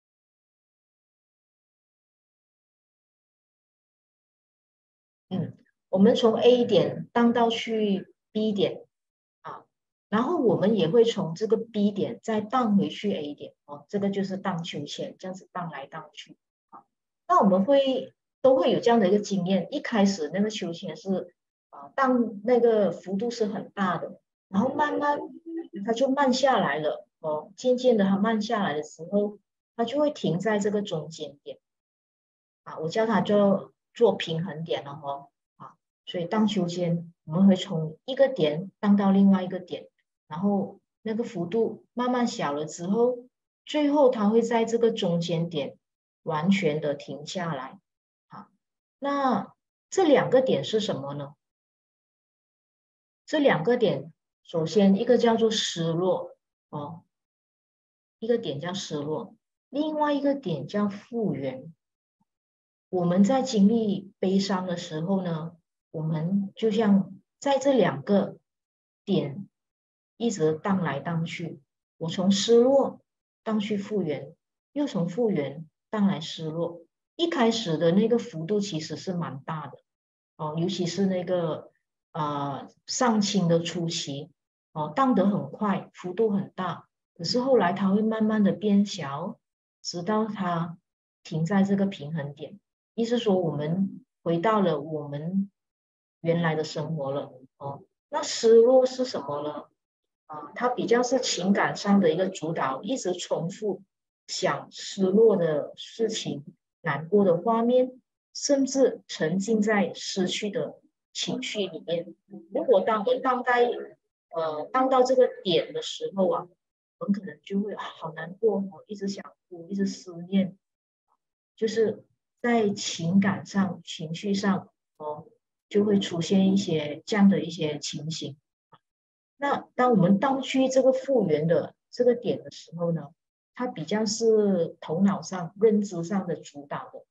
嗯，我们从 A 点荡到去 B 点啊，然后我们也会从这个 B 点再荡回去 A 点哦，这个就是荡秋千，这样子荡来荡去啊。那我们会都会有这样的一个经验，一开始那个秋千是啊荡那个幅度是很大的，然后慢慢它就慢下来了哦，渐渐的它慢下来的时候，它就会停在这个中间点。啊，我叫它做做平衡点了哦，啊，所以荡秋千我们会从一个点荡到另外一个点，然后那个幅度慢慢小了之后，最后它会在这个中间点完全的停下来。啊，那这两个点是什么呢？这两个点，首先一个叫做失落哦，一个点叫失落，另外一个点叫复原。我们在经历悲伤的时候呢，我们就像在这两个点一直荡来荡去。我从失落荡去复原，又从复原荡来失落。一开始的那个幅度其实是蛮大的哦，尤其是那个呃上清的初期哦，荡得很快，幅度很大。可是后来它会慢慢的变小，直到它停在这个平衡点。意思说，我们回到了我们原来的生活了哦。那失落是什么呢？啊，它比较是情感上的一个主导，一直重复想失落的事情、难过的画面，甚至沉浸在失去的情绪里面。如果当我们当在呃当到这个点的时候啊，我们可能就会、啊、好难过哦，一直想哭，一直思念，就是在情感上、情绪上哦，就会出现一些这样的一些情形。那当我们当去这个复原的这个点的时候呢，它比较是头脑上、认知上的主导的。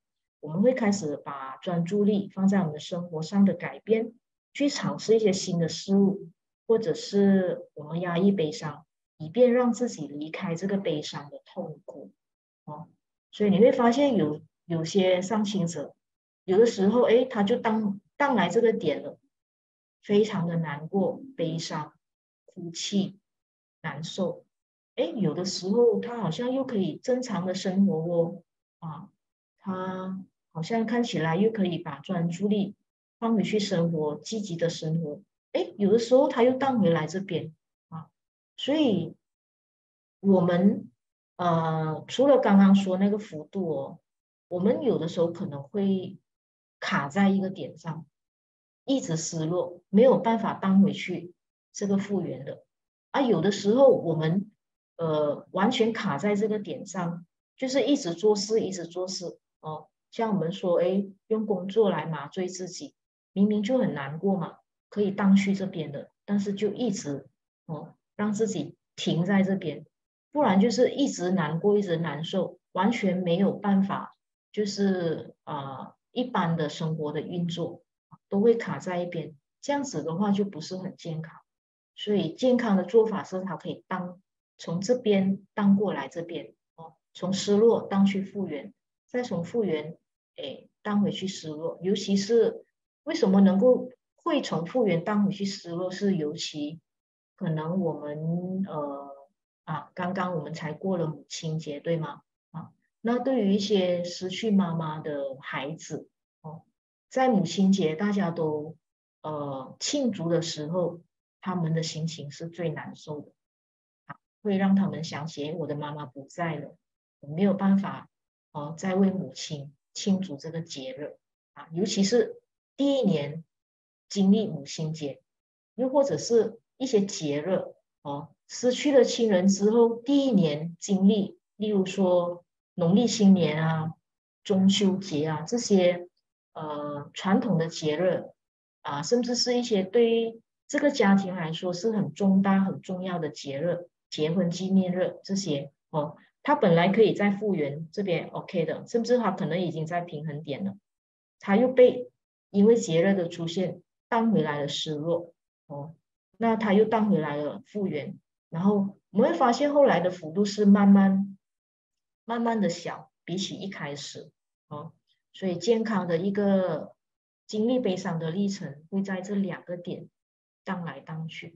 我们会开始把专注力放在我们的生活上的改变，去尝试一些新的事物，或者是我们压抑悲伤，以便让自己离开这个悲伤的痛苦。哦，所以你会发现有有些上行者，有的时候，哎，他就当当来这个点了，非常的难过、悲伤、哭泣、难受。哎，有的时候他好像又可以正常的生活哦，啊，他好像看起来又可以把专注力放回去生活，积极的生活。哎，有的时候他又荡回来这边啊，所以我们呃，除了刚刚说那个幅度哦，我们有的时候可能会卡在一个点上，一直失落，没有办法荡回去这个复原的。啊，有的时候我们呃完全卡在这个点上，就是一直做事，一直做事哦。像我们说，哎，用工作来麻醉自己，明明就很难过嘛，可以荡去这边的，但是就一直哦让自己停在这边，不然就是一直难过，一直难受，完全没有办法，就是呃一般的生活的运作都会卡在一边，这样子的话就不是很健康。所以健康的做法是，它可以当从这边荡过来这边哦，从失落荡去复原，再从复原诶荡回去失落。尤其是为什么能够会从复原荡回去失落，是尤其可能我们呃啊，刚刚我们才过了母亲节，对吗？啊，那对于一些失去妈妈的孩子哦，在母亲节大家都呃庆祝的时候。他们的心情是最难受的，会让他们想起我的妈妈不在了，我没有办法哦，再为母亲庆祝这个节日啊，尤其是第一年经历母亲节，又或者是一些节日哦，失去了亲人之后，第一年经历，例如说农历新年啊、中秋节啊这些呃传统的节日啊，甚至是一些对这个家庭来说是很重大、很重要的节日。结婚纪念日这些哦，他本来可以在复原这边 OK 的，甚至他可能已经在平衡点了，他又被因为节日的出现荡回来了失落哦，那他又荡回来了复原，然后我们会发现后来的幅度是慢慢慢慢的小，比起一开始哦，所以健康的一个经历悲伤的历程会在这两个点荡来荡去，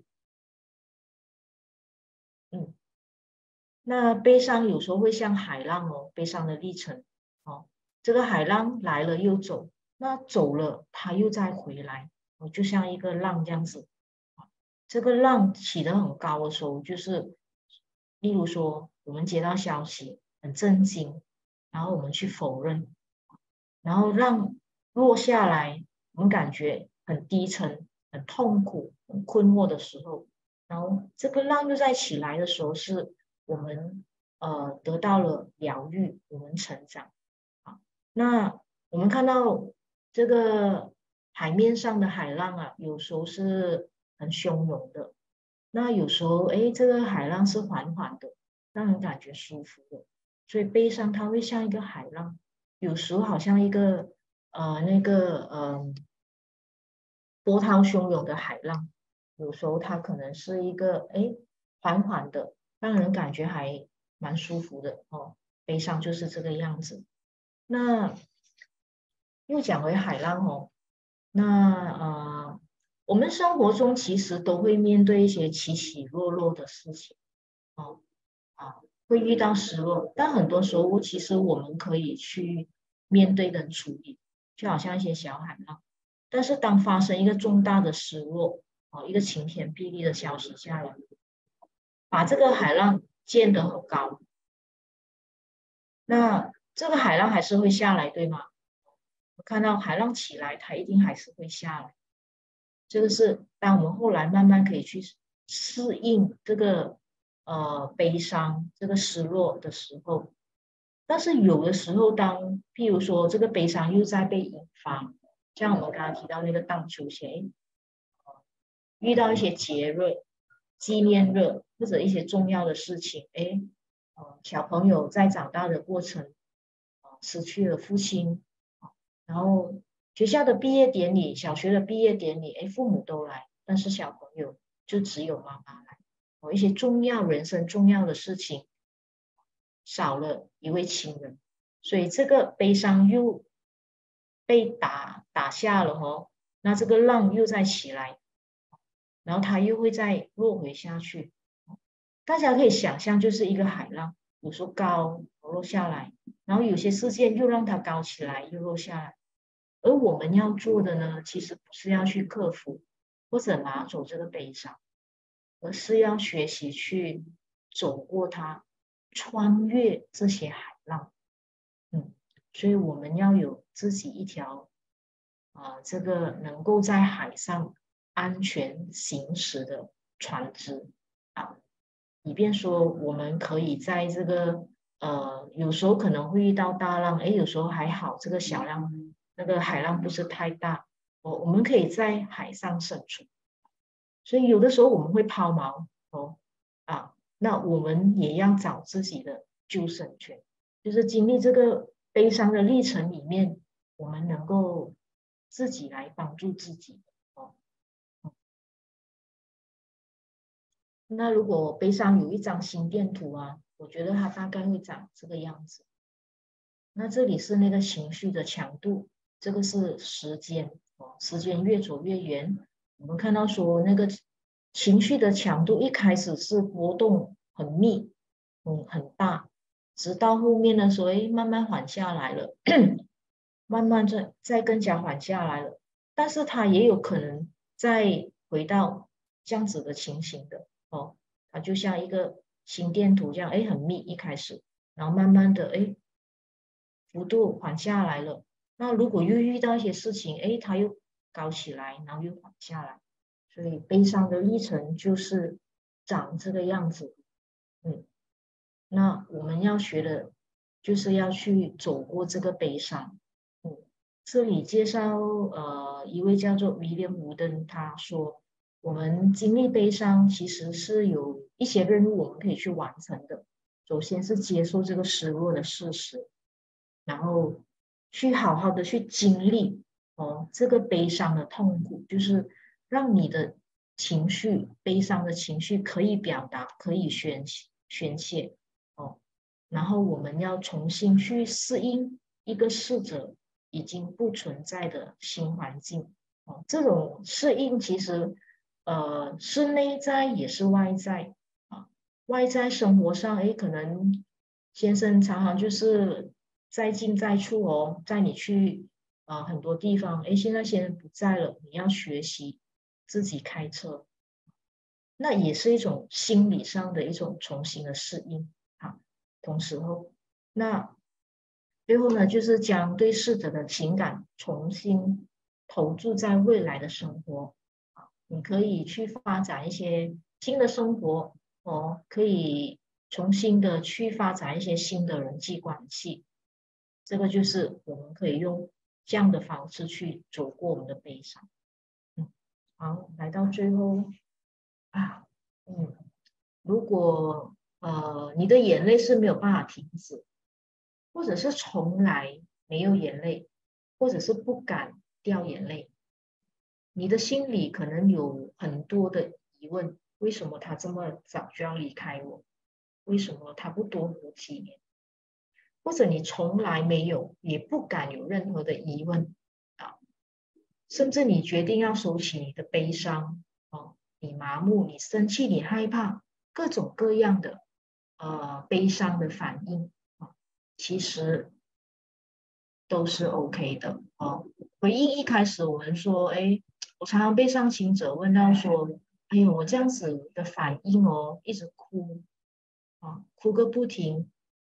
嗯。那悲伤有时候会像海浪哦，悲伤的历程哦，这个海浪来了又走，那走了它又再回来，哦，就像一个浪这样子。这个浪起得很高的时候，就是例如说我们接到消息很震惊，然后我们去否认，然后浪落下来，我们感觉很低沉、很痛苦、很困惑的时候，然后这个浪又再起来的时候，是我们呃得到了疗愈，我们成长。啊，那我们看到这个海面上的海浪啊，有时候是很汹涌的，那有时候诶，这个海浪是缓缓的，让人感觉舒服的。所以悲伤它会像一个海浪。有时候好像一个呃那个呃波涛汹涌的海浪，有时候它可能是一个哎缓缓的，让人感觉还蛮舒服的哦。悲伤就是这个样子。那又讲回海浪哦，那呃我们生活中其实都会面对一些起起落落的事情哦啊，会遇到失落，但很多时候其实我们可以去面对跟处理，就好像一些小海浪。但是当发生一个重大的失落，哦，一个晴天霹雳的消息下来，把这个海浪建得很高，那这个海浪还是会下来，对吗？我看到海浪起来，它一定还是会下来。这个是当我们后来慢慢可以去适应这个呃悲伤、这个失落的时候，但是有的时候当，譬如说这个悲伤又在被引发，像我们刚刚提到那个荡秋千，遇到一些节日、纪念日或者一些重要的事情，哎，呃，小朋友在长大的过程，呃，失去了父亲， 然后学校的毕业典礼，小学的毕业典礼，哎，父母都来，但是小朋友就只有妈妈来。哦，一些重要人生重要的事情，少了一位亲人，所以这个悲伤又被打打下了哦，那这个浪又再起来，然后它又会再落回下去。大家可以想象，就是一个海浪，有时候高落下来，然后有些事件又让它高起来，又落下来。而我们要做的呢，其实不是要去克服或者拿走这个悲伤，而是要学习去走过它，穿越这些海浪。嗯，所以我们要有自己一条啊、呃这个能够在海上安全行驶的船只啊，以便说我们可以在这个呃，有时候可能会遇到大浪，诶，有时候还好，这个小浪，那个海浪不是太大，我我们可以在海上生存。所以有的时候我们会抛锚哦啊，那我们也要找自己的救生圈，就是经历这个悲伤的历程里面，我们能够自己来帮助自己哦。那如果悲伤有一张心电图啊，我觉得它大概会长这个样子。那这里是那个情绪的强度，这个是时间哦，时间越走越远。我们看到说那个情绪的强度一开始是波动很密，嗯，很大，直到后面的时候，哎，慢慢缓下来了，慢慢再再更加缓下来了。但是它也有可能再回到这样子的情形的哦，它就像一个心电图这样，哎，很密一开始，然后慢慢的，哎。幅度缓下来了。那如果又遇到一些事情，哎，它又高起来，然后又缓下来。所以悲伤的历程就是长这个样子。嗯，那我们要学的，就是要去走过这个悲伤。嗯，这里介绍呃一位叫做威廉伍登，他说我们经历悲伤其实是有一些任务我们可以去完成的。首先是接受这个失落的事实。然后去好好的去经历哦，这个悲伤的痛苦，就是让你的情绪、悲伤的情绪可以表达，可以宣宣泄哦。然后我们要重新去适应一个逝者已经不存在的新环境哦。这种适应其实呃是内在也是外在啊。外在生活上，诶，可能先生常常就是在进在出哦，载你去啊、呃很多地方，诶，现在先生不在了，你要学习自己开车，那也是一种心理上的一种重新的适应啊。同时候，那最后呢，就是将对逝者的情感重新投注在未来的生活啊，你可以去发展一些新的生活哦，可以重新的去发展一些新的人际关系。这个就是我们可以用这样的方式去走过我们的悲伤。嗯，好，来到最后啊，嗯，如果呃你的眼泪是没有办法停止，或者是从来没有眼泪，或者是不敢掉眼泪，你的心里可能有很多的疑问：为什么他这么早就要离开我？为什么他不多活几年？或者你从来没有，也不敢有任何的疑问啊，甚至你决定要收起你的悲伤哦，你麻木，你生气，你害怕，各种各样的呃悲伤的反应啊，其实都是 OK 的哦。回应一开始我们说，哎，我常常被上情者问到说，哎呦，我这样子的反应哦，一直哭啊，哭个不停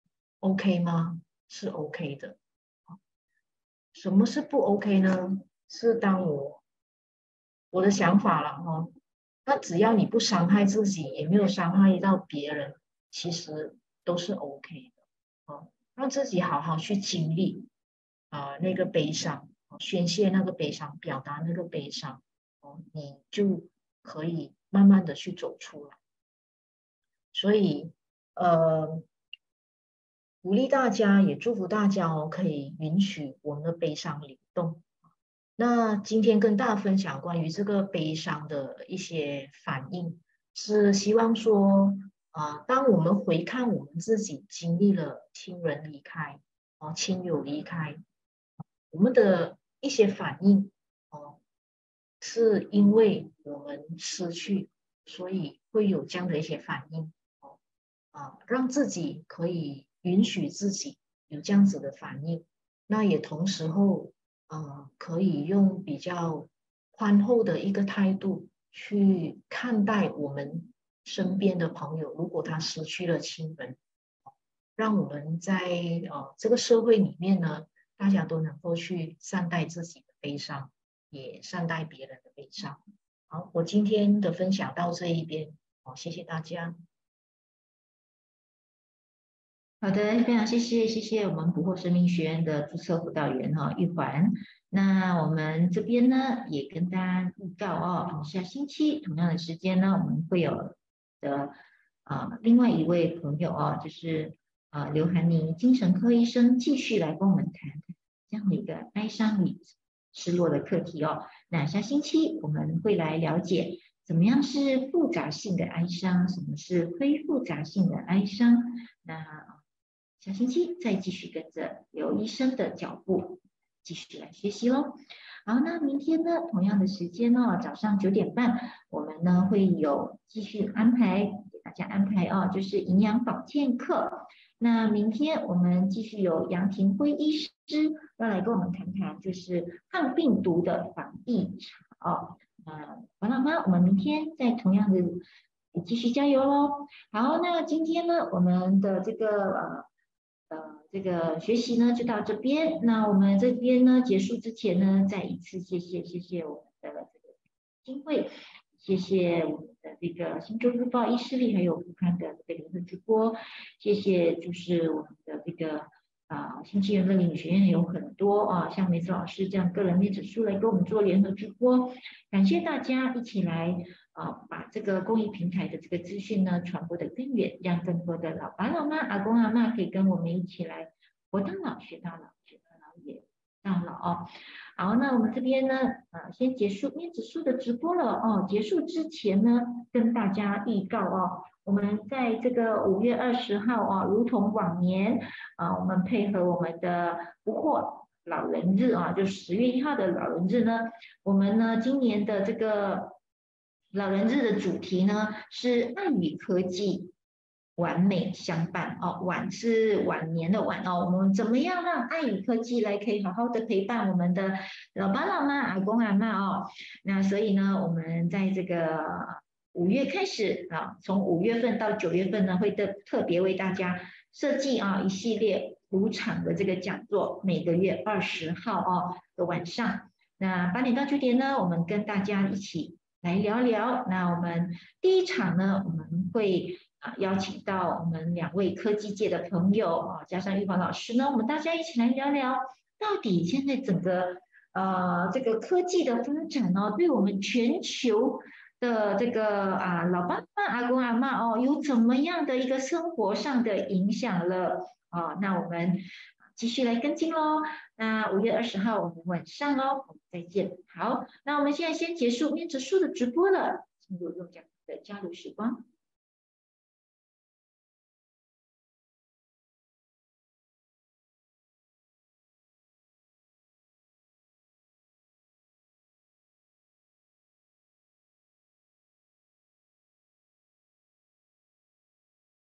，OK 吗？是 OK 的。什么是不 OK 呢？是当我我的想法了哈。那只要你不伤害自己，也没有伤害到别人，其实都是 OK 的哦。让自己好好去经历啊、呃那个悲伤，宣泄那个悲伤，表达那个悲伤哦，你就可以慢慢的去走出来。所以呃， 鼓励大家，也祝福大家哦，可以允许我们的悲伤流动。那今天跟大家分享关于这个悲伤的一些反应，是希望说，啊、呃，当我们回看我们自己经历了亲人离开，哦，亲友离开，我们的一些反应，哦，是因为我们失去，所以会有这样的一些反应，哦，啊，让自己可以允许自己有这样子的反应，那也同时候。呃，可以用比较宽厚的一个态度去看待我们身边的朋友，如果他失去了亲人，让我们在呃这个社会里面呢，大家都能够去善待自己的悲伤，也善待别人的悲伤。好，我今天的分享到这一边，好，谢谢大家。 好的，非常谢谢，谢谢我们捕获生命学院的注册辅导员哈、哦、玉环。那我们这边呢也跟大家预告哦，下星期同样的时间呢，我们会有的啊、呃、另外一位朋友哦，就是啊、呃、刘涵妮精神科医生继续来跟我们谈这样的一个哀伤与失落的课题哦。那下星期我们会来了解怎么样是复杂性的哀伤，什么是非复杂性的哀伤。那下星期再继续跟着刘医生的脚步，继续来学习喽。好，那明天呢，同样的时间哦，早上九点半，我们呢会有继续安排给大家安排哦，就是营养保健课。那明天我们继续有杨廷辉医师要来跟我们谈谈，就是抗病毒的防疫茶哦。那王老妈，我们明天在同样的继续加油喽。好，那今天呢，我们的这个呃。呃，这个学习呢就到这边。那我们这边呢结束之前呢，再一次谢谢谢谢我们的这个金会，谢谢我们的这个新洲日报、医视力还有副刊的这个联合直播，谢谢就是我们的这个啊新纪元乐理学院有很多啊，像梅子老师这样个人面指数来跟我们做联合直播，感谢大家一起来。啊，把这个公益平台的这个资讯呢传播的更远，让更多的老爸老妈、阿公阿嬷可以跟我们一起来活到老、学到老、学到老也到老哦。好，那我们这边呢，呃，先结束面指数的直播了哦。结束之前呢，跟大家预告哦，我们在这个五月二十号啊，如同往年啊，我们配合我们的不惑老人日啊，就十月一号的老人日呢，我们呢今年的这个老人日的主题呢是爱与科技完美相伴哦，晚是晚年的晚哦，我们怎么样让爱与科技来可以好好的陪伴我们的老爸老妈、阿公阿嬷哦？那所以呢，我们在这个五月开始啊，从五月份到九月份呢，会特特别为大家设计啊一系列五场的这个讲座，每个月二十号哦的晚上，那八点到九点呢，我们跟大家一起来聊聊。那我们第一场呢，我们会啊邀请到我们两位科技界的朋友啊，加上玉华老师呢，我们大家一起来聊聊，到底现在整个呃这个科技的发展呢、哦，对我们全球的这个啊老爸妈、阿公阿嬷哦，有怎么样的一个生活上的影响了啊？那我们继续来跟进喽。那五月二十号我们晚上哦，我们再见。好，那我们现在先结束面指数的直播了，进入用讲的交流时光。